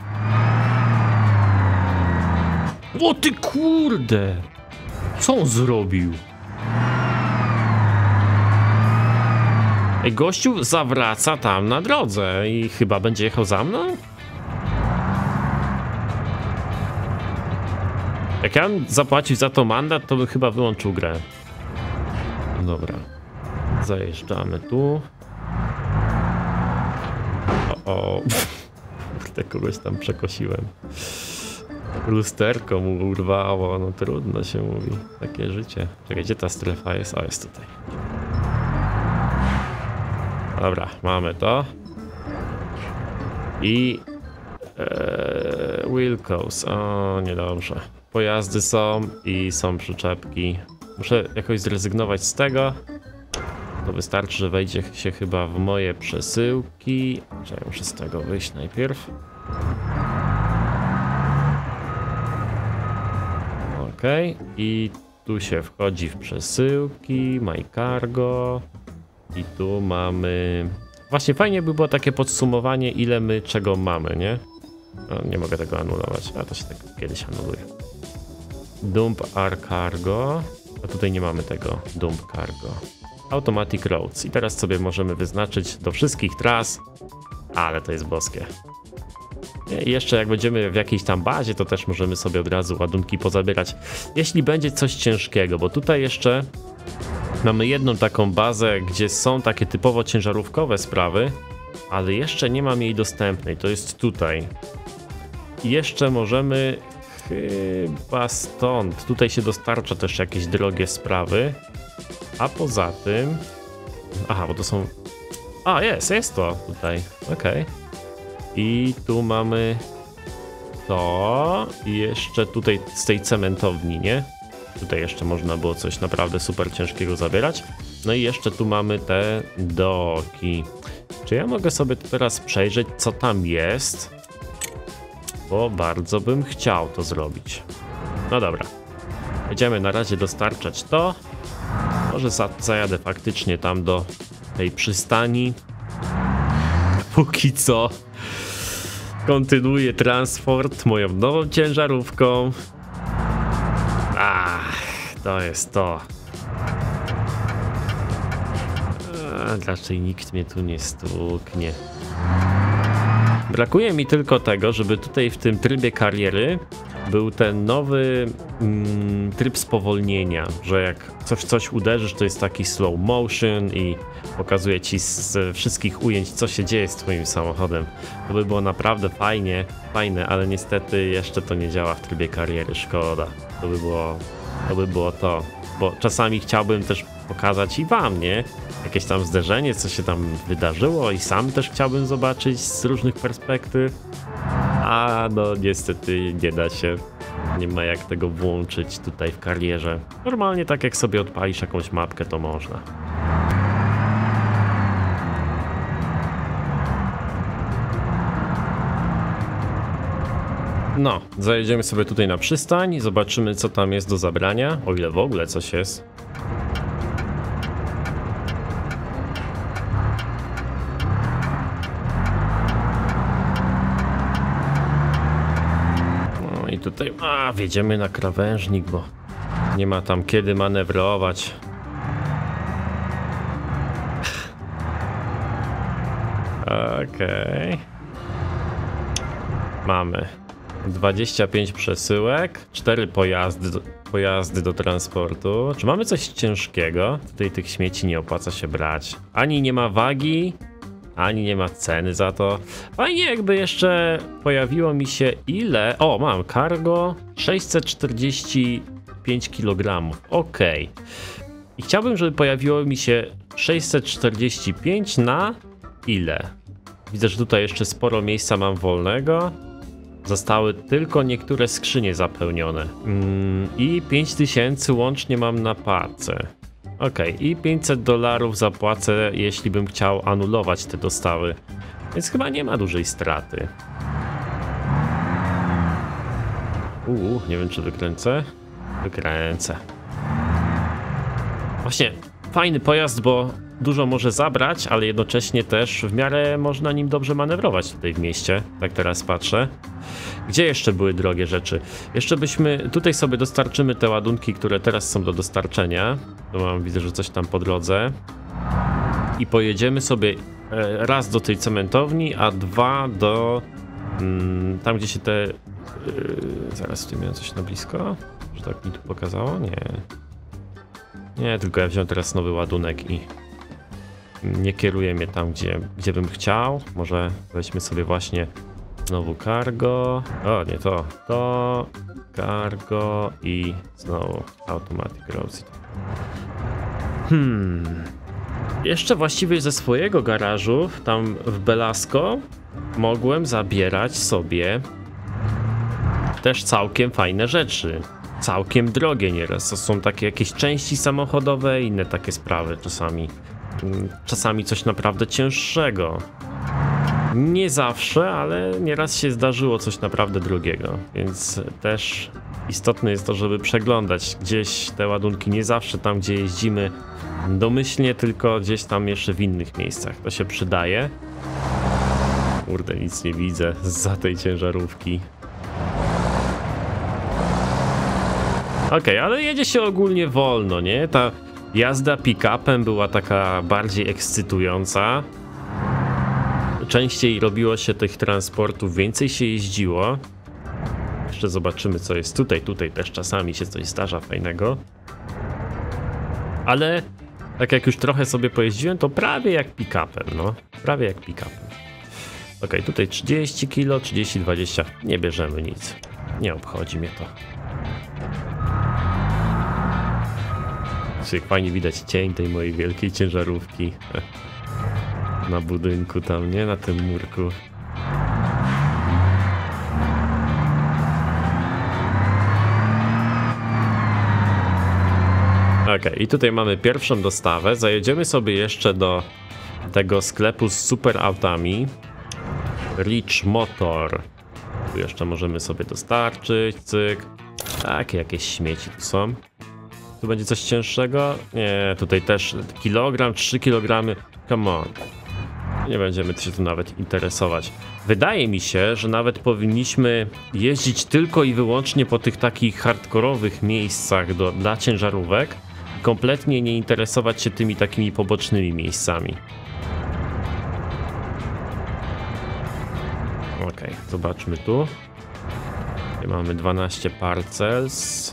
O ty kurde! Co on zrobił? Ej, gościu zawraca tam na drodze i chyba będzie jechał za mną? Jak ja bym zapłacił za to mandat, to bym chyba wyłączył grę. Dobra. Zajeżdżamy tu. O. Kurde, kogoś tam przekosiłem. Lusterko mu urwało, no trudno się mówi. Takie życie. Czekaj, gdzie ta strefa jest? O, jest tutaj. Dobra, mamy to. I... Wilcox. O, niedobrze. Pojazdy są i są przyczepki. Muszę jakoś zrezygnować z tego. To wystarczy, że wejdzie się chyba w moje przesyłki. Czekaj, muszę z tego wyjść najpierw. Okej. I tu się wchodzi w przesyłki, My Cargo. I tu mamy... Właśnie fajnie by było takie podsumowanie, ile my czego mamy, nie? No, nie mogę tego anulować, a to się tak kiedyś anuluje. Dump R Cargo. A tutaj nie mamy tego. Dump Cargo. Automatic Roads. I teraz sobie możemy wyznaczyć do wszystkich tras. Ale to jest boskie. I jeszcze jak będziemy w jakiejś tam bazie, to też możemy sobie od razu ładunki pozabierać. Jeśli będzie coś ciężkiego, bo tutaj jeszcze mamy jedną taką bazę, gdzie są takie typowo ciężarówkowe sprawy, ale jeszcze nie mam jej dostępnej. To jest tutaj. I jeszcze możemy chyba stąd. Tutaj się dostarcza też jakieś drogie sprawy. A poza tym... Aha, bo to są... A, jest to tutaj. Okej. I tu mamy to. I jeszcze tutaj z tej cementowni, nie? Tutaj jeszcze można było coś naprawdę super ciężkiego zabierać. No i jeszcze tu mamy te doki. Czy ja mogę sobie teraz przejrzeć, co tam jest? Bo bardzo bym chciał to zrobić. No dobra. Będziemy na razie dostarczać to. Może zajadę faktycznie tam do tej przystani. Póki co kontynuuję transport moją nową ciężarówką. To jest to. Raczej nikt mnie tu nie stuknie. Brakuje mi tylko tego, żeby tutaj w tym trybie kariery był ten nowy tryb spowolnienia, że jak coś uderzysz, to jest taki slow motion i pokazuje ci z wszystkich ujęć, co się dzieje z twoim samochodem. To by było naprawdę fajne, ale niestety jeszcze to nie działa w trybie kariery, szkoda. To by było to, bo czasami chciałbym też pokazać i wam, nie? Jakieś tam zderzenie, co się tam wydarzyło i sam też chciałbym zobaczyć z różnych perspektyw. A no niestety nie da się. Nie ma jak tego włączyć tutaj w karierze. Normalnie tak jak sobie odpalisz jakąś mapkę, to można. No, zajedziemy sobie tutaj na przystań i zobaczymy, co tam jest do zabrania, o ile w ogóle coś jest. No i tutaj, wjedziemy na krawężnik, bo nie ma tam kiedy manewrować. Okej. Mamy 25 przesyłek, 4 pojazdy do transportu. Czy mamy coś ciężkiego? Tutaj tych śmieci nie opłaca się brać. Ani nie ma wagi, ani nie ma ceny za to. Fajnie jakby jeszcze pojawiło mi się ile... O, mam cargo 645 kg. Okej. I chciałbym, żeby pojawiło mi się 645 na ile? Widzę, że tutaj jeszcze sporo miejsca mam wolnego. Zostały tylko niektóre skrzynie zapełnione. I 5000 łącznie mam na parce. Okej, i $500 zapłacę, jeśli bym chciał anulować te dostawy. Więc chyba nie ma dużej straty. Nie wiem czy wykręcę. Wykręcę. Właśnie, fajny pojazd, bo dużo może zabrać, ale jednocześnie też w miarę można nim dobrze manewrować tutaj w mieście. Tak teraz patrzę. Gdzie jeszcze były drogie rzeczy? Jeszcze tutaj sobie dostarczymy te ładunki, które teraz są do dostarczenia. Widzę, że coś tam po drodze. I pojedziemy sobie raz do tej cementowni, a dwa do tam, gdzie się te... zaraz tutaj miałem coś na blisko? Że tak mi tu pokazało? Nie. Nie, tylko ja wziąłem teraz nowy ładunek i nie kieruje mnie tam, gdzie bym chciał. Może weźmy sobie właśnie znowu cargo. O, nie to. To cargo i znowu automatic roads. Jeszcze właściwie ze swojego garażu, tam w Belasco, mogłem zabierać sobie też całkiem fajne rzeczy. Całkiem drogie nieraz. To są takie jakieś części samochodowe, inne takie sprawy czasami. Czasami coś naprawdę cięższego. Nie zawsze, ale nieraz się zdarzyło coś naprawdę drogiego. Więc też istotne jest to, żeby przeglądać gdzieś te ładunki. Nie zawsze tam, gdzie jeździmy domyślnie, tylko gdzieś tam jeszcze w innych miejscach. To się przydaje. Kurde, nic nie widzę zza tej ciężarówki. Okej, ale jedzie się ogólnie wolno, nie? Ta jazda pick-upem była taka bardziej ekscytująca. Częściej robiło się tych transportów, więcej się jeździło. Jeszcze zobaczymy, co jest tutaj. Tutaj też czasami się coś zdarza fajnego. Ale tak jak już trochę sobie pojeździłem, to prawie jak pick-upem, no. Prawie jak pick-upem. Okej, tutaj 30 kg, 30, 20. Nie bierzemy nic. Nie obchodzi mnie to. Jak fajnie widać cień tej mojej wielkiej ciężarówki na budynku tam, nie? Na tym murku. Okej, i tutaj mamy pierwszą dostawę. Zajedziemy sobie jeszcze do tego sklepu z super autami. Rich Motor. Tu jeszcze możemy sobie dostarczyć, cyk. Takie jakieś śmieci tu są. Tu będzie coś cięższego? Nie, tutaj też kilogram, 3 kg. Come on. Nie będziemy się tu nawet interesować. Wydaje mi się, że nawet powinniśmy jeździć tylko i wyłącznie po tych takich hardkorowych miejscach dla ciężarówek. Kompletnie nie interesować się tymi takimi pobocznymi miejscami. Okej, zobaczmy tu. Tutaj mamy 12 parcels.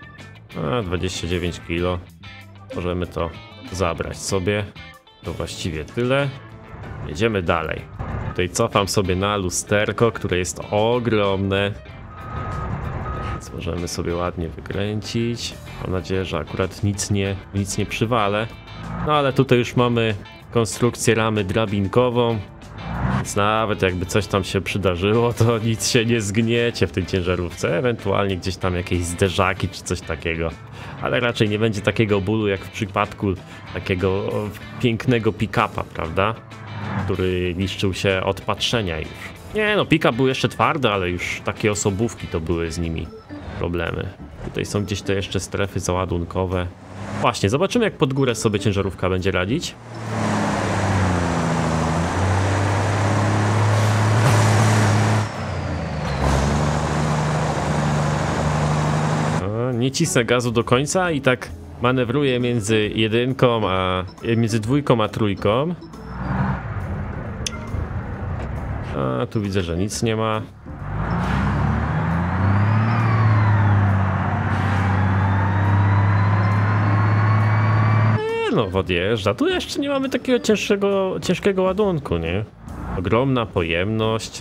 29 kg. Możemy to zabrać sobie. To właściwie tyle. Jedziemy dalej. Tutaj cofam sobie na lusterko, które jest ogromne. Więc możemy sobie ładnie wykręcić. Mam nadzieję, że akurat nic nie przywalę. No ale tutaj już mamy konstrukcję ramy drabinkową. Więc nawet jakby coś tam się przydarzyło, to nic się nie zgniecie w tej ciężarówce. Ewentualnie gdzieś tam jakieś zderzaki czy coś takiego. Ale raczej nie będzie takiego bólu jak w przypadku takiego pięknego pick-upa, prawda? Który niszczył się od patrzenia już. Nie no, pick-up był jeszcze twardy, ale już takie osobówki to były z nimi problemy. Tutaj są gdzieś te jeszcze strefy załadunkowe. Właśnie, zobaczymy jak pod górę sobie ciężarówka będzie radzić. Nie cisnę gazu do końca i tak manewruję między między dwójką a trójką. A tu widzę, że nic nie ma. No odjeżdża. Tu jeszcze nie mamy takiego ciężkiego ładunku, nie? Ogromna pojemność.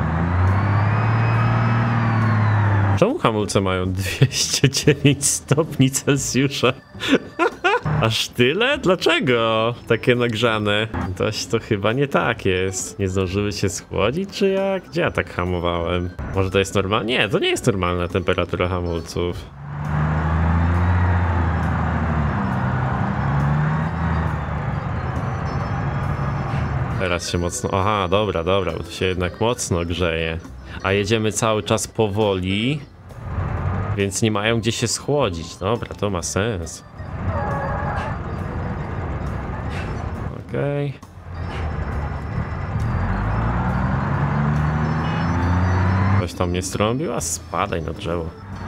Czemu hamulce mają 209 stopni Celsjusza? Aż tyle? Dlaczego? Takie nagrzane. To chyba nie tak jest. Nie zdążyły się schłodzić, czy jak? Gdzie ja tak hamowałem? Może to jest normalne? Nie, to nie jest normalna temperatura hamulców. teraz się mocno... Aha, dobra, dobra, bo to się jednak mocno grzeje. A jedziemy cały czas powoli, więc nie mają gdzie się schłodzić. Dobra, to ma sens. Okej. Ktoś tam mnie strąbił, a spadaj na drzewo.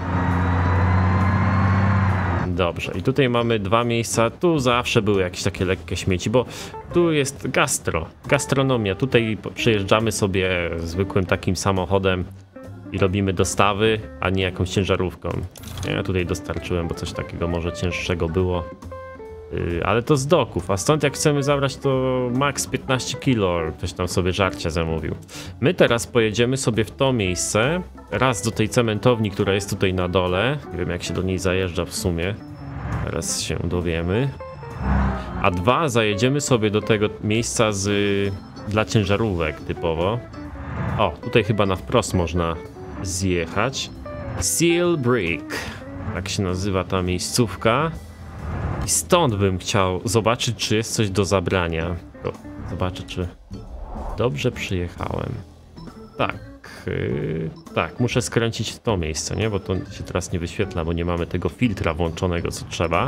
Dobrze, i tutaj mamy dwa miejsca, tu zawsze były jakieś takie lekkie śmieci, bo tu jest gastronomia, tutaj przyjeżdżamy sobie zwykłym takim samochodem i robimy dostawy, a nie jakąś ciężarówką. Ja tutaj dostarczyłem, bo coś takiego może cięższego było, ale to z doków, a stąd jak chcemy zabrać to max 15 kg, ktoś tam sobie żarcia zamówił. My teraz pojedziemy sobie w to miejsce, raz do tej cementowni, która jest tutaj na dole, nie wiem jak się do niej zajeżdża w sumie, teraz się dowiemy, a dwa zajedziemy sobie do tego miejsca dla ciężarówek typowo. O, tutaj chyba na wprost można zjechać. Seal Brick, tak się nazywa ta miejscówka. I stąd bym chciał zobaczyć, czy jest coś do zabrania. Zobaczę, czy dobrze przyjechałem. Tak, tak, muszę skręcić w to miejsce, nie? Bo to się teraz nie wyświetla, bo nie mamy tego filtra włączonego, co trzeba.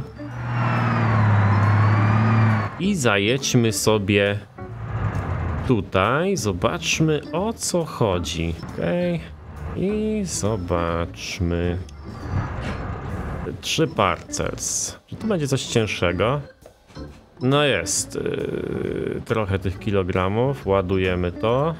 I zajedźmy sobie tutaj, zobaczmy o co chodzi. Okej. I zobaczmy. 3 parcels. Czy tu będzie coś cięższego? No jest. Trochę tych kilogramów. Ładujemy to.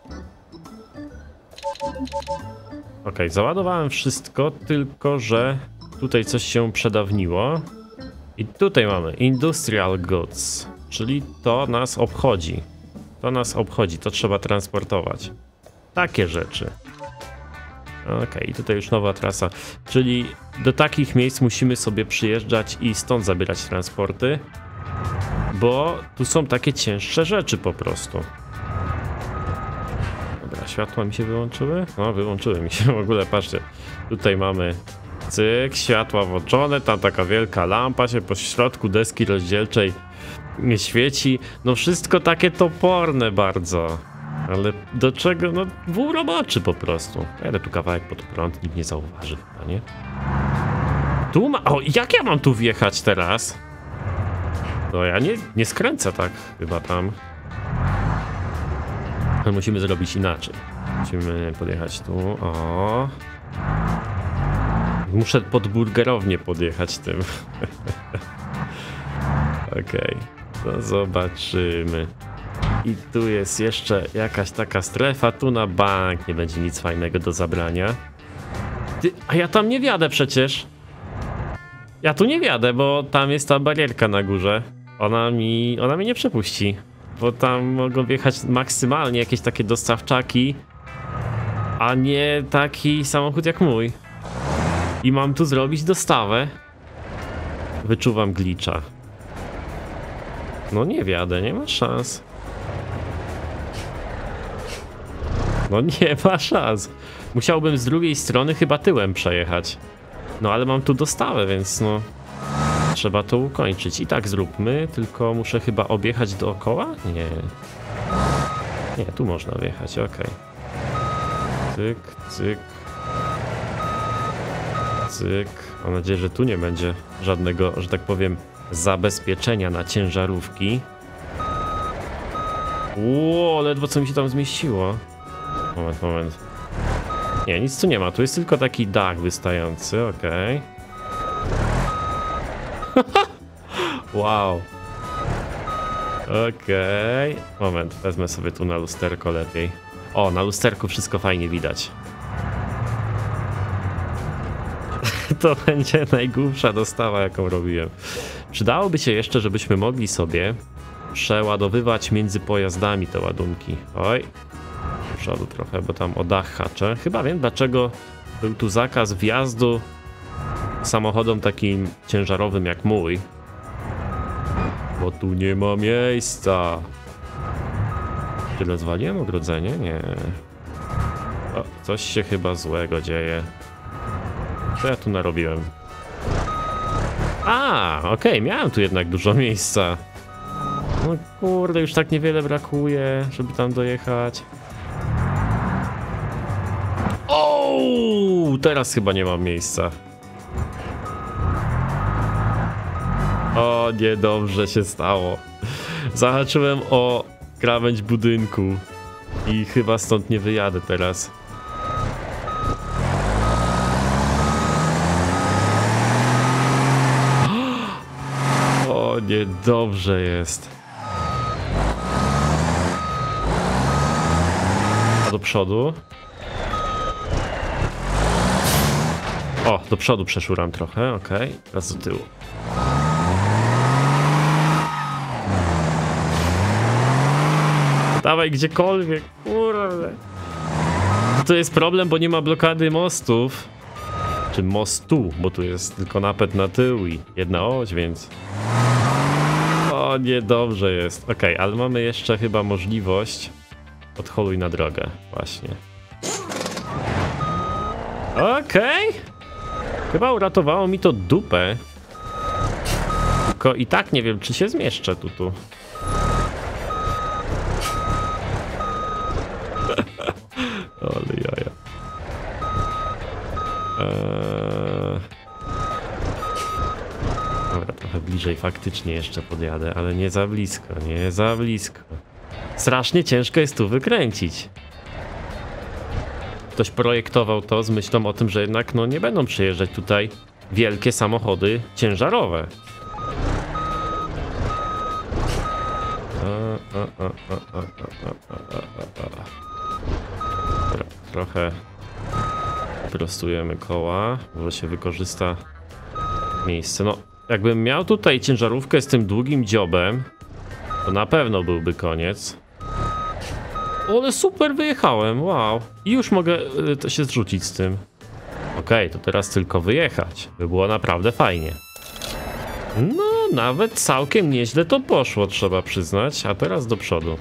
Ok, załadowałem wszystko, tylko że tutaj coś się przedawniło. I tutaj mamy Industrial Goods, czyli to nas obchodzi. To nas obchodzi, to trzeba transportować. Takie rzeczy. Ok, i tutaj już nowa trasa, czyli do takich miejsc musimy sobie przyjeżdżać i stąd zabierać transporty, bo tu są takie cięższe rzeczy po prostu. Dobra, światła mi się wyłączyły? No, wyłączyły mi się w ogóle, patrzcie. Tutaj mamy cyk, światła włączone, tam taka wielka lampa się po środku deski rozdzielczej świeci. No wszystko takie toporne bardzo. Ale do czego? No wół roboczy po prostu. Jadę tu kawałek pod prąd, nikt nie zauważy chyba, nie? Tu ma... O, jak ja mam tu wjechać teraz? No ja nie skręcę tak chyba tam. Ale musimy zrobić inaczej. Musimy podjechać tu. O. Muszę pod burgerownię podjechać tym. Okej, to zobaczymy. I tu jest jeszcze jakaś taka strefa, tu na bank nie będzie nic fajnego do zabrania. A ja tam nie wjadę przecież. Ja tu nie wjadę, bo tam jest ta barierka na górze. Ona mi nie przepuści. Bo tam mogą wjechać maksymalnie jakieś takie dostawczaki, a nie taki samochód jak mój. I mam tu zrobić dostawę. Wyczuwam glitcha. No nie wjadę, nie ma szans. No nie ma szans. Musiałbym z drugiej strony chyba tyłem przejechać. No ale mam tu dostawę, więc no... Trzeba to ukończyć. I tak zróbmy, tylko muszę chyba objechać dookoła? Nie. Nie, tu można wjechać, okej. Cyk, cyk. Cyk. Mam nadzieję, że tu nie będzie żadnego, że tak powiem, zabezpieczenia na ciężarówki. Ło, ledwo co mi się tam zmieściło. Moment. Nie, nic tu nie ma. Tu jest tylko taki dach wystający, okej. Wow. Okej. Moment, wezmę sobie tu na lusterko lepiej. O, na lusterku wszystko fajnie widać. To będzie najgłupsza dostawa, jaką robiłem. Przydałoby się jeszcze, żebyśmy mogli sobie przeładowywać między pojazdami te ładunki. Oj. Do przodu trochę, bo tam o dach haczę. Chyba wiem, dlaczego był tu zakaz wjazdu samochodom takim ciężarowym jak mój. Bo tu nie ma miejsca. Tyle zwaliłem ogrodzenie? Nie. O, coś się chyba złego dzieje. Co ja tu narobiłem? A, okej, miałem tu jednak dużo miejsca. No kurde, już tak niewiele brakuje, żeby tam dojechać. O, teraz chyba nie mam miejsca. O, niedobrze się stało. Zahaczyłem o krawędź budynku i chyba stąd nie wyjadę teraz. O, niedobrze jest. A do przodu? O, do przodu przeszuram trochę, okej. Teraz do tyłu. Dawaj gdziekolwiek, kurde. To jest problem, bo nie ma blokady mostów. Czy mostu, bo tu jest tylko napęd na tył i jedna oś, więc... O, niedobrze jest. Okej, ale mamy jeszcze chyba możliwość. Odholuj na drogę, właśnie. Okej. Chyba uratowało mi to dupę. Tylko i tak nie wiem, czy się zmieszczę tu. Ale jaja. Dobra, trochę bliżej faktycznie jeszcze podjadę, ale nie za blisko, nie za blisko. Strasznie ciężko jest tu wykręcić. Ktoś projektował to z myślą o tym, że jednak no nie będą przyjeżdżać tutaj wielkie samochody ciężarowe. Trochę prostujemy koła, może się wykorzysta miejsce. No, jakbym miał tutaj ciężarówkę z tym długim dziobem, to na pewno byłby koniec. Ale super wyjechałem, wow. I już mogę to się zrzucić z tym. Okej, to teraz tylko wyjechać. By było naprawdę fajnie. No, nawet całkiem nieźle to poszło, trzeba przyznać. A teraz do przodu.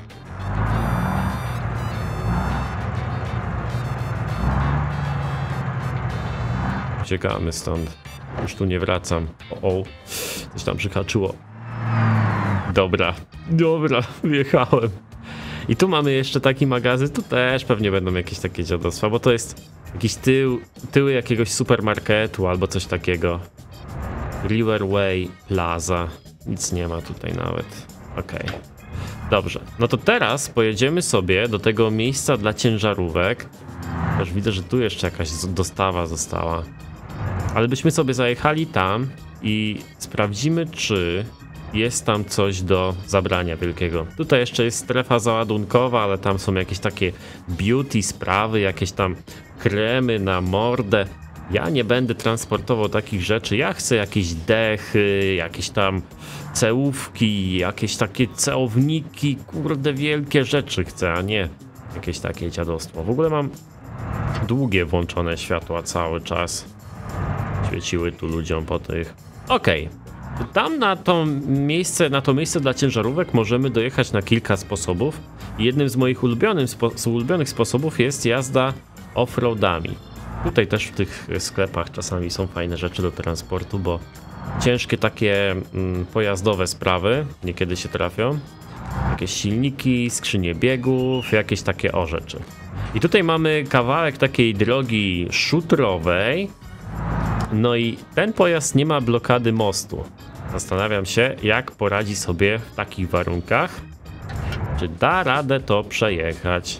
Uciekamy stąd. Już tu nie wracam. O, coś tam przyhaczyło. Dobra, wjechałem. I tu mamy jeszcze taki magazyn, tu też pewnie będą jakieś takie dziadostwa, bo to jest jakiś tyły jakiegoś supermarketu albo coś takiego. Riverway Plaza. Nic nie ma tutaj nawet. Okej. Dobrze, no to teraz pojedziemy sobie do tego miejsca dla ciężarówek. Też widzę, że tu jeszcze jakaś dostawa została. Ale byśmy sobie zajechali tam i sprawdzimy, czy jest tam coś do zabrania wielkiego. Tutaj jeszcze jest strefa załadunkowa, ale tam są jakieś takie beauty sprawy, jakieś tam kremy na mordę. Ja nie będę transportował takich rzeczy. Ja chcę jakieś dechy, jakieś tam cełówki, jakieś takie cełowniki, kurde wielkie rzeczy chcę, a nie jakieś takie dziadostwo. W ogóle mam długie włączone światła cały czas. Świeciły tu ludziom po tych. Okej. Tam na to miejsce dla ciężarówek możemy dojechać na kilka sposobów. Jednym z moich ulubionych sposobów jest jazda off-roadami. Tutaj też w tych sklepach czasami są fajne rzeczy do transportu, bo ciężkie takie pojazdowe sprawy niekiedy się trafią. Jakieś silniki, skrzynie biegów, jakieś takie rzeczy. I tutaj mamy kawałek takiej drogi szutrowej. No i ten pojazd nie ma blokady mostu. Zastanawiam się, jak poradzi sobie w takich warunkach. Czy da radę to przejechać?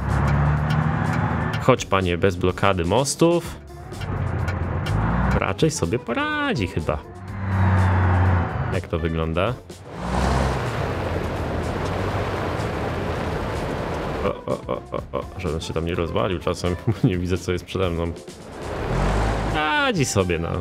Chodź panie, bez blokady mostów. Raczej sobie poradzi chyba. Jak to wygląda? Żebym się tam nie rozwalił czasem. Nie widzę, co jest przede mną. Radzi sobie, no.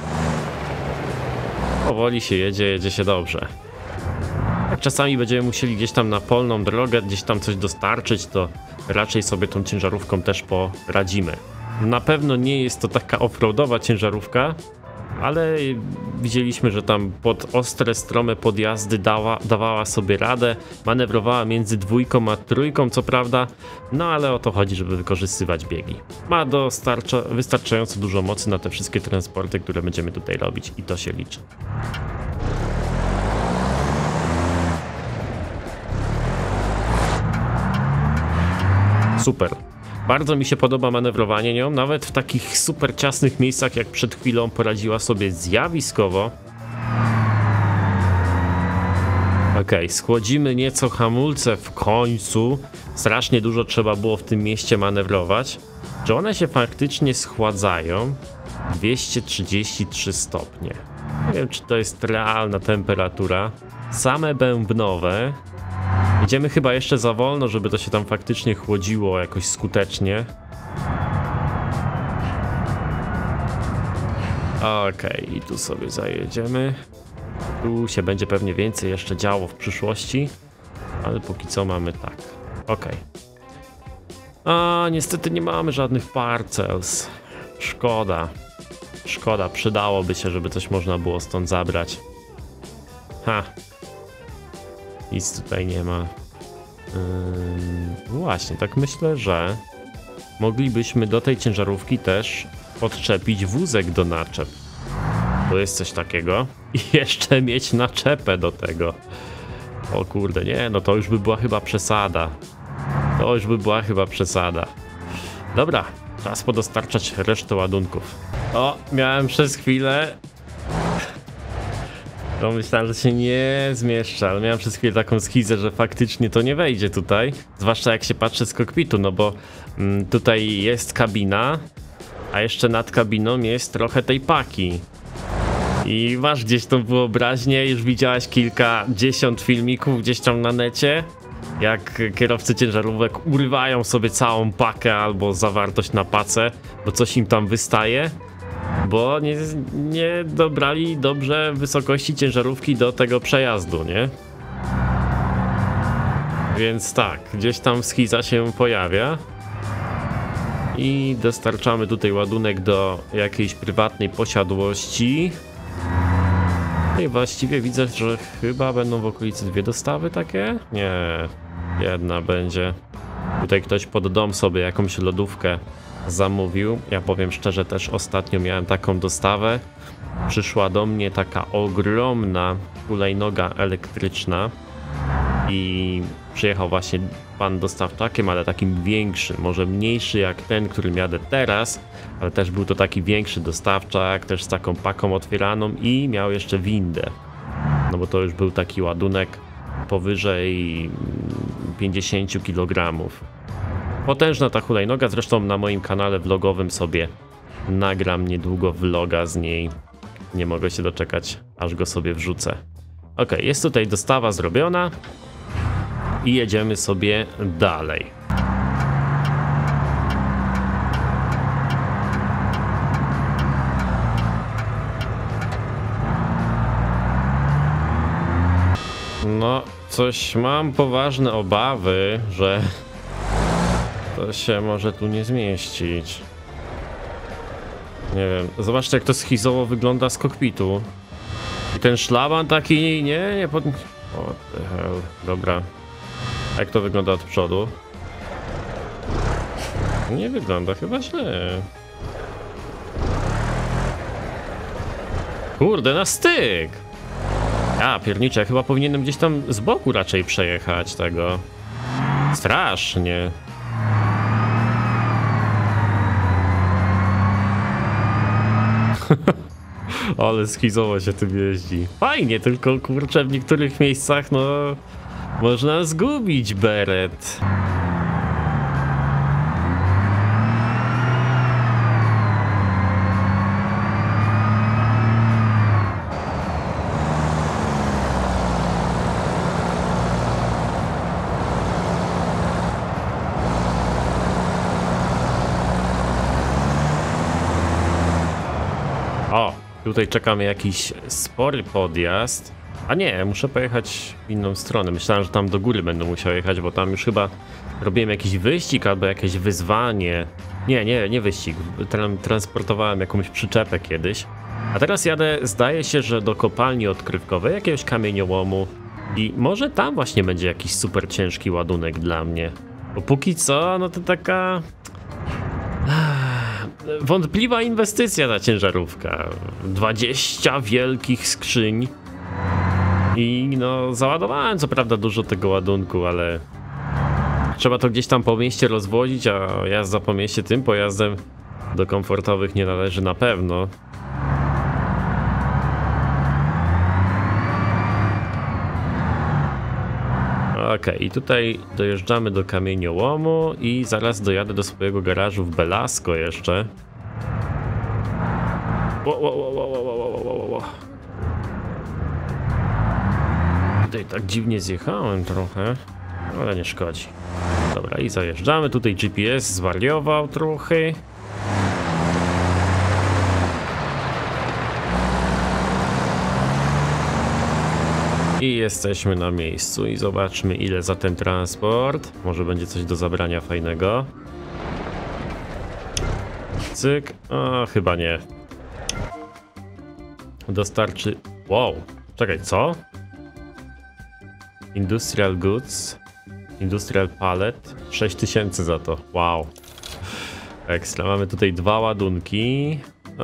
Powoli się jedzie się dobrze. Jak czasami będziemy musieli gdzieś tam na polną drogę, gdzieś tam coś dostarczyć, to raczej sobie tą ciężarówką też poradzimy. Na pewno nie jest to taka offroadowa ciężarówka, ale widzieliśmy, że tam pod ostre, strome podjazdy dawała sobie radę, manewrowała między 2 a 3, co prawda, no ale o to chodzi, żeby wykorzystywać biegi. Ma wystarczająco dużo mocy na te wszystkie transporty, które będziemy tutaj robić i to się liczy. Super. Bardzo mi się podoba manewrowanie nią, nawet w takich super ciasnych miejscach, jak przed chwilą poradziła sobie zjawiskowo. Okej, schłodzimy nieco hamulce w końcu. Strasznie dużo trzeba było w tym mieście manewrować. Czy one się faktycznie schładzają? 233 stopnie. Nie wiem, czy to jest realna temperatura. Same bębnowe. Idziemy chyba jeszcze za wolno, żeby to się tam faktycznie chłodziło jakoś skutecznie. Okej, i tu sobie zajedziemy. Tu się będzie pewnie więcej jeszcze działo w przyszłości, ale póki co mamy tak. Okej. A niestety nie mamy żadnych parcels. Szkoda. Szkoda, przydałoby się, żeby coś można było stąd zabrać. Ha. Nic tutaj nie ma. Właśnie, tak myślę, że moglibyśmy do tej ciężarówki też podczepić wózek do naczep. To jest coś takiego. I jeszcze mieć naczepę do tego. O kurde, nie, no to już by była chyba przesada. To już by była chyba przesada. Dobra, czas podostarczać resztę ładunków. O, miałem przez chwilę... No myślałem, że się nie zmieszcza, ale miałem przez chwilę taką schizę, że faktycznie to nie wejdzie tutaj. Zwłaszcza jak się patrzy z kokpitu, no bo tutaj jest kabina, a jeszcze nad kabiną jest trochę tej paki. I masz gdzieś tą wyobraźnię, już widziałaś kilkadziesiąt filmików gdzieś tam na necie, jak kierowcy ciężarówek urywają sobie całą pakę albo zawartość na pacę, bo coś im tam wystaje, bo nie dobrali dobrze wysokości ciężarówki do tego przejazdu, nie? Więc tak, gdzieś tam schiza się pojawia. I dostarczamy tutaj ładunek do jakiejś prywatnej posiadłości. I właściwie widzę, że chyba będą w okolicy dwie dostawy takie? Nie, jedna będzie. Tutaj ktoś pod dom sobie jakąś lodówkę zamówił. Ja powiem szczerze, też ostatnio miałem taką dostawę. Przyszła do mnie taka ogromna hulajnoga elektryczna i przyjechał właśnie pan dostawczakiem, ale takim większym, może mniejszy jak ten, którym jadę teraz, ale też był to taki większy dostawczak, też z taką paką otwieraną i miał jeszcze windę. No bo to już był taki ładunek powyżej 50 kg. Potężna ta hulajnoga, zresztą na moim kanale vlogowym sobie nagram niedługo vloga z niej. Nie mogę się doczekać, aż go sobie wrzucę. Ok, jest tutaj dostawa zrobiona i jedziemy sobie dalej. No, coś mam poważne obawy, że to się może tu nie zmieścić. Nie wiem, zobaczcie jak to schizowo wygląda z kokpitu. I ten szlaban taki, nie pod... What the hell, dobra. Jak to wygląda od przodu? Nie wygląda chyba źle. Kurde, na styk! Ja pierniczę, ja chyba powinienem gdzieś tam z boku raczej przejechać tego. Strasznie. Ale schizowo się tym jeździ. Fajnie, tylko kurczę w niektórych miejscach no można zgubić beret. O, tutaj czekamy jakiś spory podjazd. A nie, muszę pojechać w inną stronę. Myślałem, że tam do góry będę musiał jechać, bo tam już chyba robiłem jakiś wyścig albo jakieś wyzwanie. Nie wyścig. Transportowałem jakąś przyczepę kiedyś. A teraz jadę, zdaje się, że do kopalni odkrywkowej, jakiegoś kamieniołomu. I może tam właśnie będzie jakiś super ciężki ładunek dla mnie. Bo póki co, no to taka... wątpliwa inwestycja ta ciężarówka. 20 wielkich skrzyń. I no załadowałem co prawda dużo tego ładunku, ale trzeba to gdzieś tam po mieście rozwozić, a jazda po mieście tym pojazdem do komfortowych nie należy na pewno. Okej, i tutaj dojeżdżamy do kamieniołomu i zaraz dojadę do swojego garażu w Belasco jeszcze. Tutaj tak dziwnie zjechałem trochę, ale nie szkodzi. Dobra, i zajeżdżamy. Tutaj GPS zwariował trochę. I jesteśmy na miejscu i zobaczmy, ile za ten transport. Może będzie coś do zabrania fajnego. Cyk. O, chyba nie. Dostarczy... Wow. Czekaj, co? Industrial Goods. Industrial Pallet. 6000 za to. Wow. Ekstra. Mamy tutaj 2 ładunki.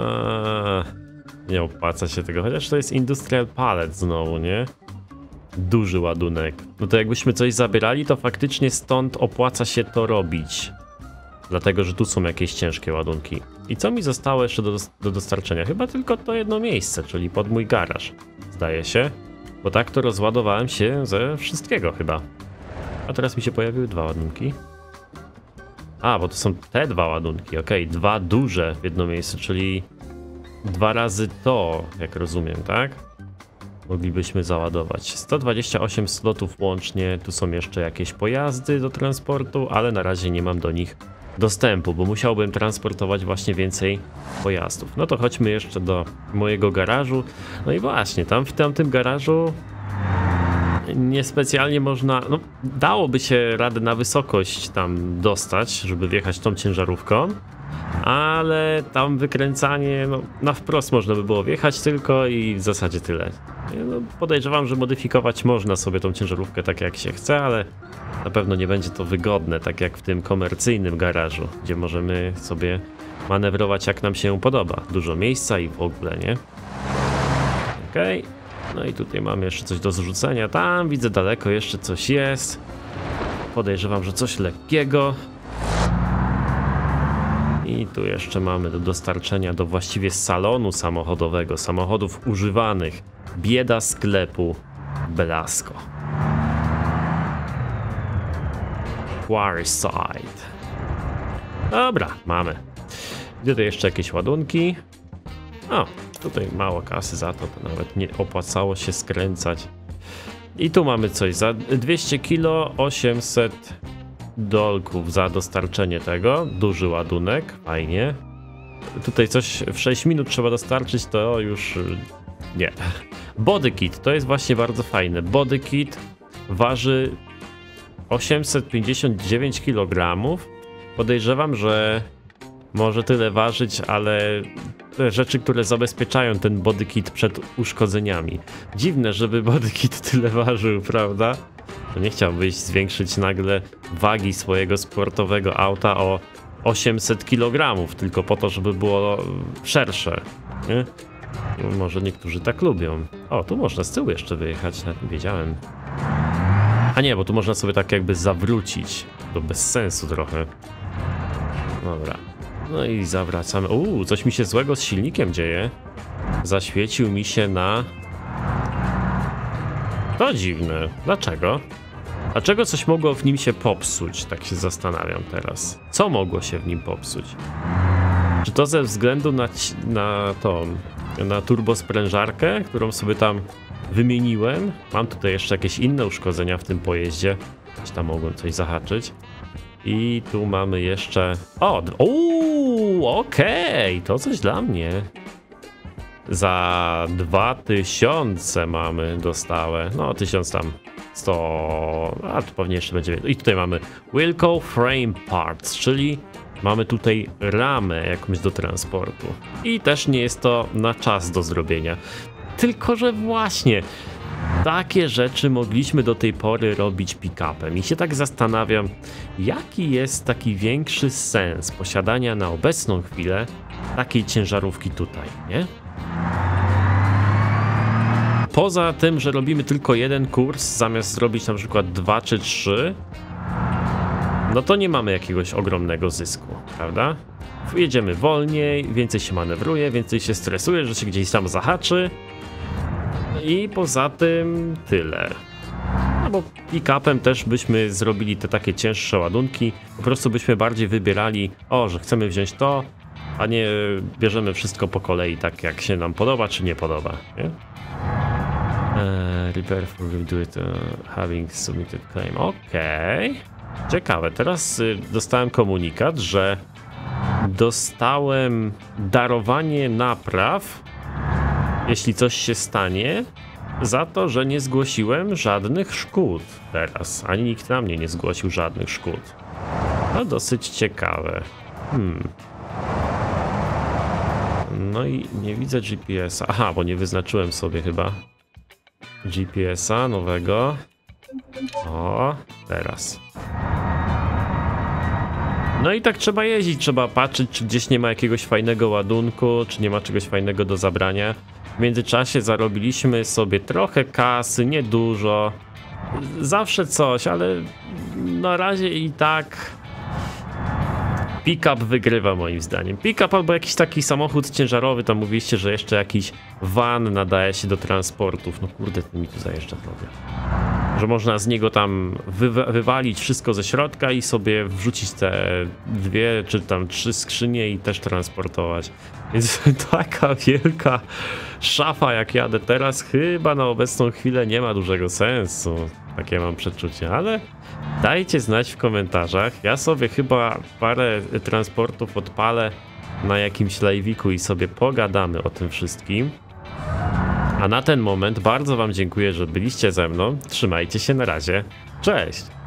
Nie opłaca się tego, chociaż to jest Industrial Pallet znowu, nie? Duży ładunek. No to jakbyśmy coś zabierali, to faktycznie stąd opłaca się to robić. Dlatego, że tu są jakieś ciężkie ładunki. I co mi zostało jeszcze do dostarczenia? Chyba tylko to jedno miejsce, czyli pod mój garaż. Zdaje się. Bo tak to rozładowałem się ze wszystkiego chyba. A teraz mi się pojawiły 2 ładunki. A, bo to są te 2 ładunki. Okej, 2 duże w jedno miejsce, czyli 2 razy to, jak rozumiem, tak? Moglibyśmy załadować. 128 slotów łącznie. Tu są jeszcze jakieś pojazdy do transportu, ale na razie nie mam do nich dostępu, bo musiałbym transportować właśnie więcej pojazdów. No to chodźmy jeszcze do mojego garażu. No i właśnie, tam w tamtym garażu niespecjalnie można, no dałoby się radę na wysokość tam dostać, żeby wjechać tą ciężarówką, ale tam wykręcanie, no na wprost można by było wjechać tylko i w zasadzie tyle. No, podejrzewam, że modyfikować można sobie tą ciężarówkę tak jak się chce, ale na pewno nie będzie to wygodne, tak jak w tym komercyjnym garażu, gdzie możemy sobie manewrować jak nam się podoba. Dużo miejsca i w ogóle, nie? Okej. No i tutaj mamy jeszcze coś do zrzucenia. Tam widzę daleko jeszcze coś jest. Podejrzewam, że coś lekkiego. I tu jeszcze mamy do dostarczenia do właściwie salonu samochodowego, samochodów używanych. Bieda sklepu Belasco. Quarryside. Dobra, mamy. Tutaj jeszcze jakieś ładunki. O, tutaj mało kasy za to, to nawet nie opłacało się skręcać. I tu mamy coś za 200 kg, 800 dolków za dostarczenie tego. Duży ładunek, fajnie. Tutaj coś w 6 minut trzeba dostarczyć, to już nie. Body kit, to jest właśnie bardzo fajne. Body kit waży 859 kg. Podejrzewam, że może tyle ważyć, ale rzeczy, które zabezpieczają ten body kit przed uszkodzeniami. Dziwne, żeby body kit tyle ważył, prawda? To nie chciałbyś zwiększyć nagle wagi swojego sportowego auta o 800 kg, tylko po to, żeby było szersze, nie? No, może niektórzy tak lubią. O, tu można z tyłu jeszcze wyjechać, nawet nie wiedziałem. A nie, bo tu można sobie tak jakby zawrócić. To bez sensu trochę. Dobra. No i zawracamy. Coś mi się złego z silnikiem dzieje. Zaświecił mi się na... To dziwne. Dlaczego? Dlaczego coś mogło w nim się popsuć? Tak się zastanawiam teraz. Co mogło się w nim popsuć? Czy to ze względu na turbosprężarkę, którą sobie tam wymieniłem? Mam tutaj jeszcze jakieś inne uszkodzenia w tym pojeździe. Gdzieś tam mogłem coś zahaczyć. I tu mamy jeszcze... Okej, to coś dla mnie. Za 2000 mamy dostałe. No, 1000 tam 100... A tu pewnie jeszcze będzie... I tutaj mamy Wilco Frame Parts, czyli mamy tutaj ramę jakąś do transportu. I też nie jest to na czas do zrobienia. Tylko że właśnie... Takie rzeczy mogliśmy do tej pory robić pick-upem i się tak zastanawiam, jaki jest taki większy sens posiadania na obecną chwilę takiej ciężarówki tutaj, nie? Poza tym, że robimy tylko jeden kurs, zamiast zrobić na przykład 2 czy 3, no to nie mamy jakiegoś ogromnego zysku, prawda? Jedziemy wolniej, więcej się manewruje, więcej się stresuje, że się gdzieś tam zahaczy. I poza tym tyle. No bo pick-upem też byśmy zrobili te takie cięższe ładunki. Po prostu byśmy bardziej wybierali, że chcemy wziąć to, a nie bierzemy wszystko po kolei, tak jak się nam podoba, czy nie podoba. Nie? Repair for having submitted claim. Okej. Ciekawe, teraz dostałem komunikat, że dostałem darowanie napraw, jeśli coś się stanie, za to, że nie zgłosiłem żadnych szkód teraz. Ani nikt na mnie nie zgłosił żadnych szkód. No dosyć ciekawe. No i nie widzę GPS-a. Aha, bo nie wyznaczyłem sobie chyba GPS-a nowego. O, teraz. No i tak trzeba jeździć, trzeba patrzeć, czy gdzieś nie ma jakiegoś fajnego ładunku, czy nie ma czegoś fajnego do zabrania. W międzyczasie zarobiliśmy sobie trochę kasy, niedużo. Zawsze coś, ale na razie i tak pick-up wygrywa moim zdaniem. Pick-up albo jakiś taki samochód ciężarowy, tam mówiliście, że jeszcze jakiś van nadaje się do transportów. No kurde, to mi tu zajeżdża trochę. Że można z niego tam wywalić wszystko ze środka i sobie wrzucić te 2 czy tam 3 skrzynie i też transportować. Więc taka wielka szafa jak jadę teraz chyba na obecną chwilę nie ma dużego sensu. Takie mam przeczucie, ale dajcie znać w komentarzach. Ja sobie chyba parę transportów odpalę na jakimś live'iku i sobie pogadamy o tym wszystkim. A na ten moment bardzo wam dziękuję, że byliście ze mną. Trzymajcie się, na razie. Cześć!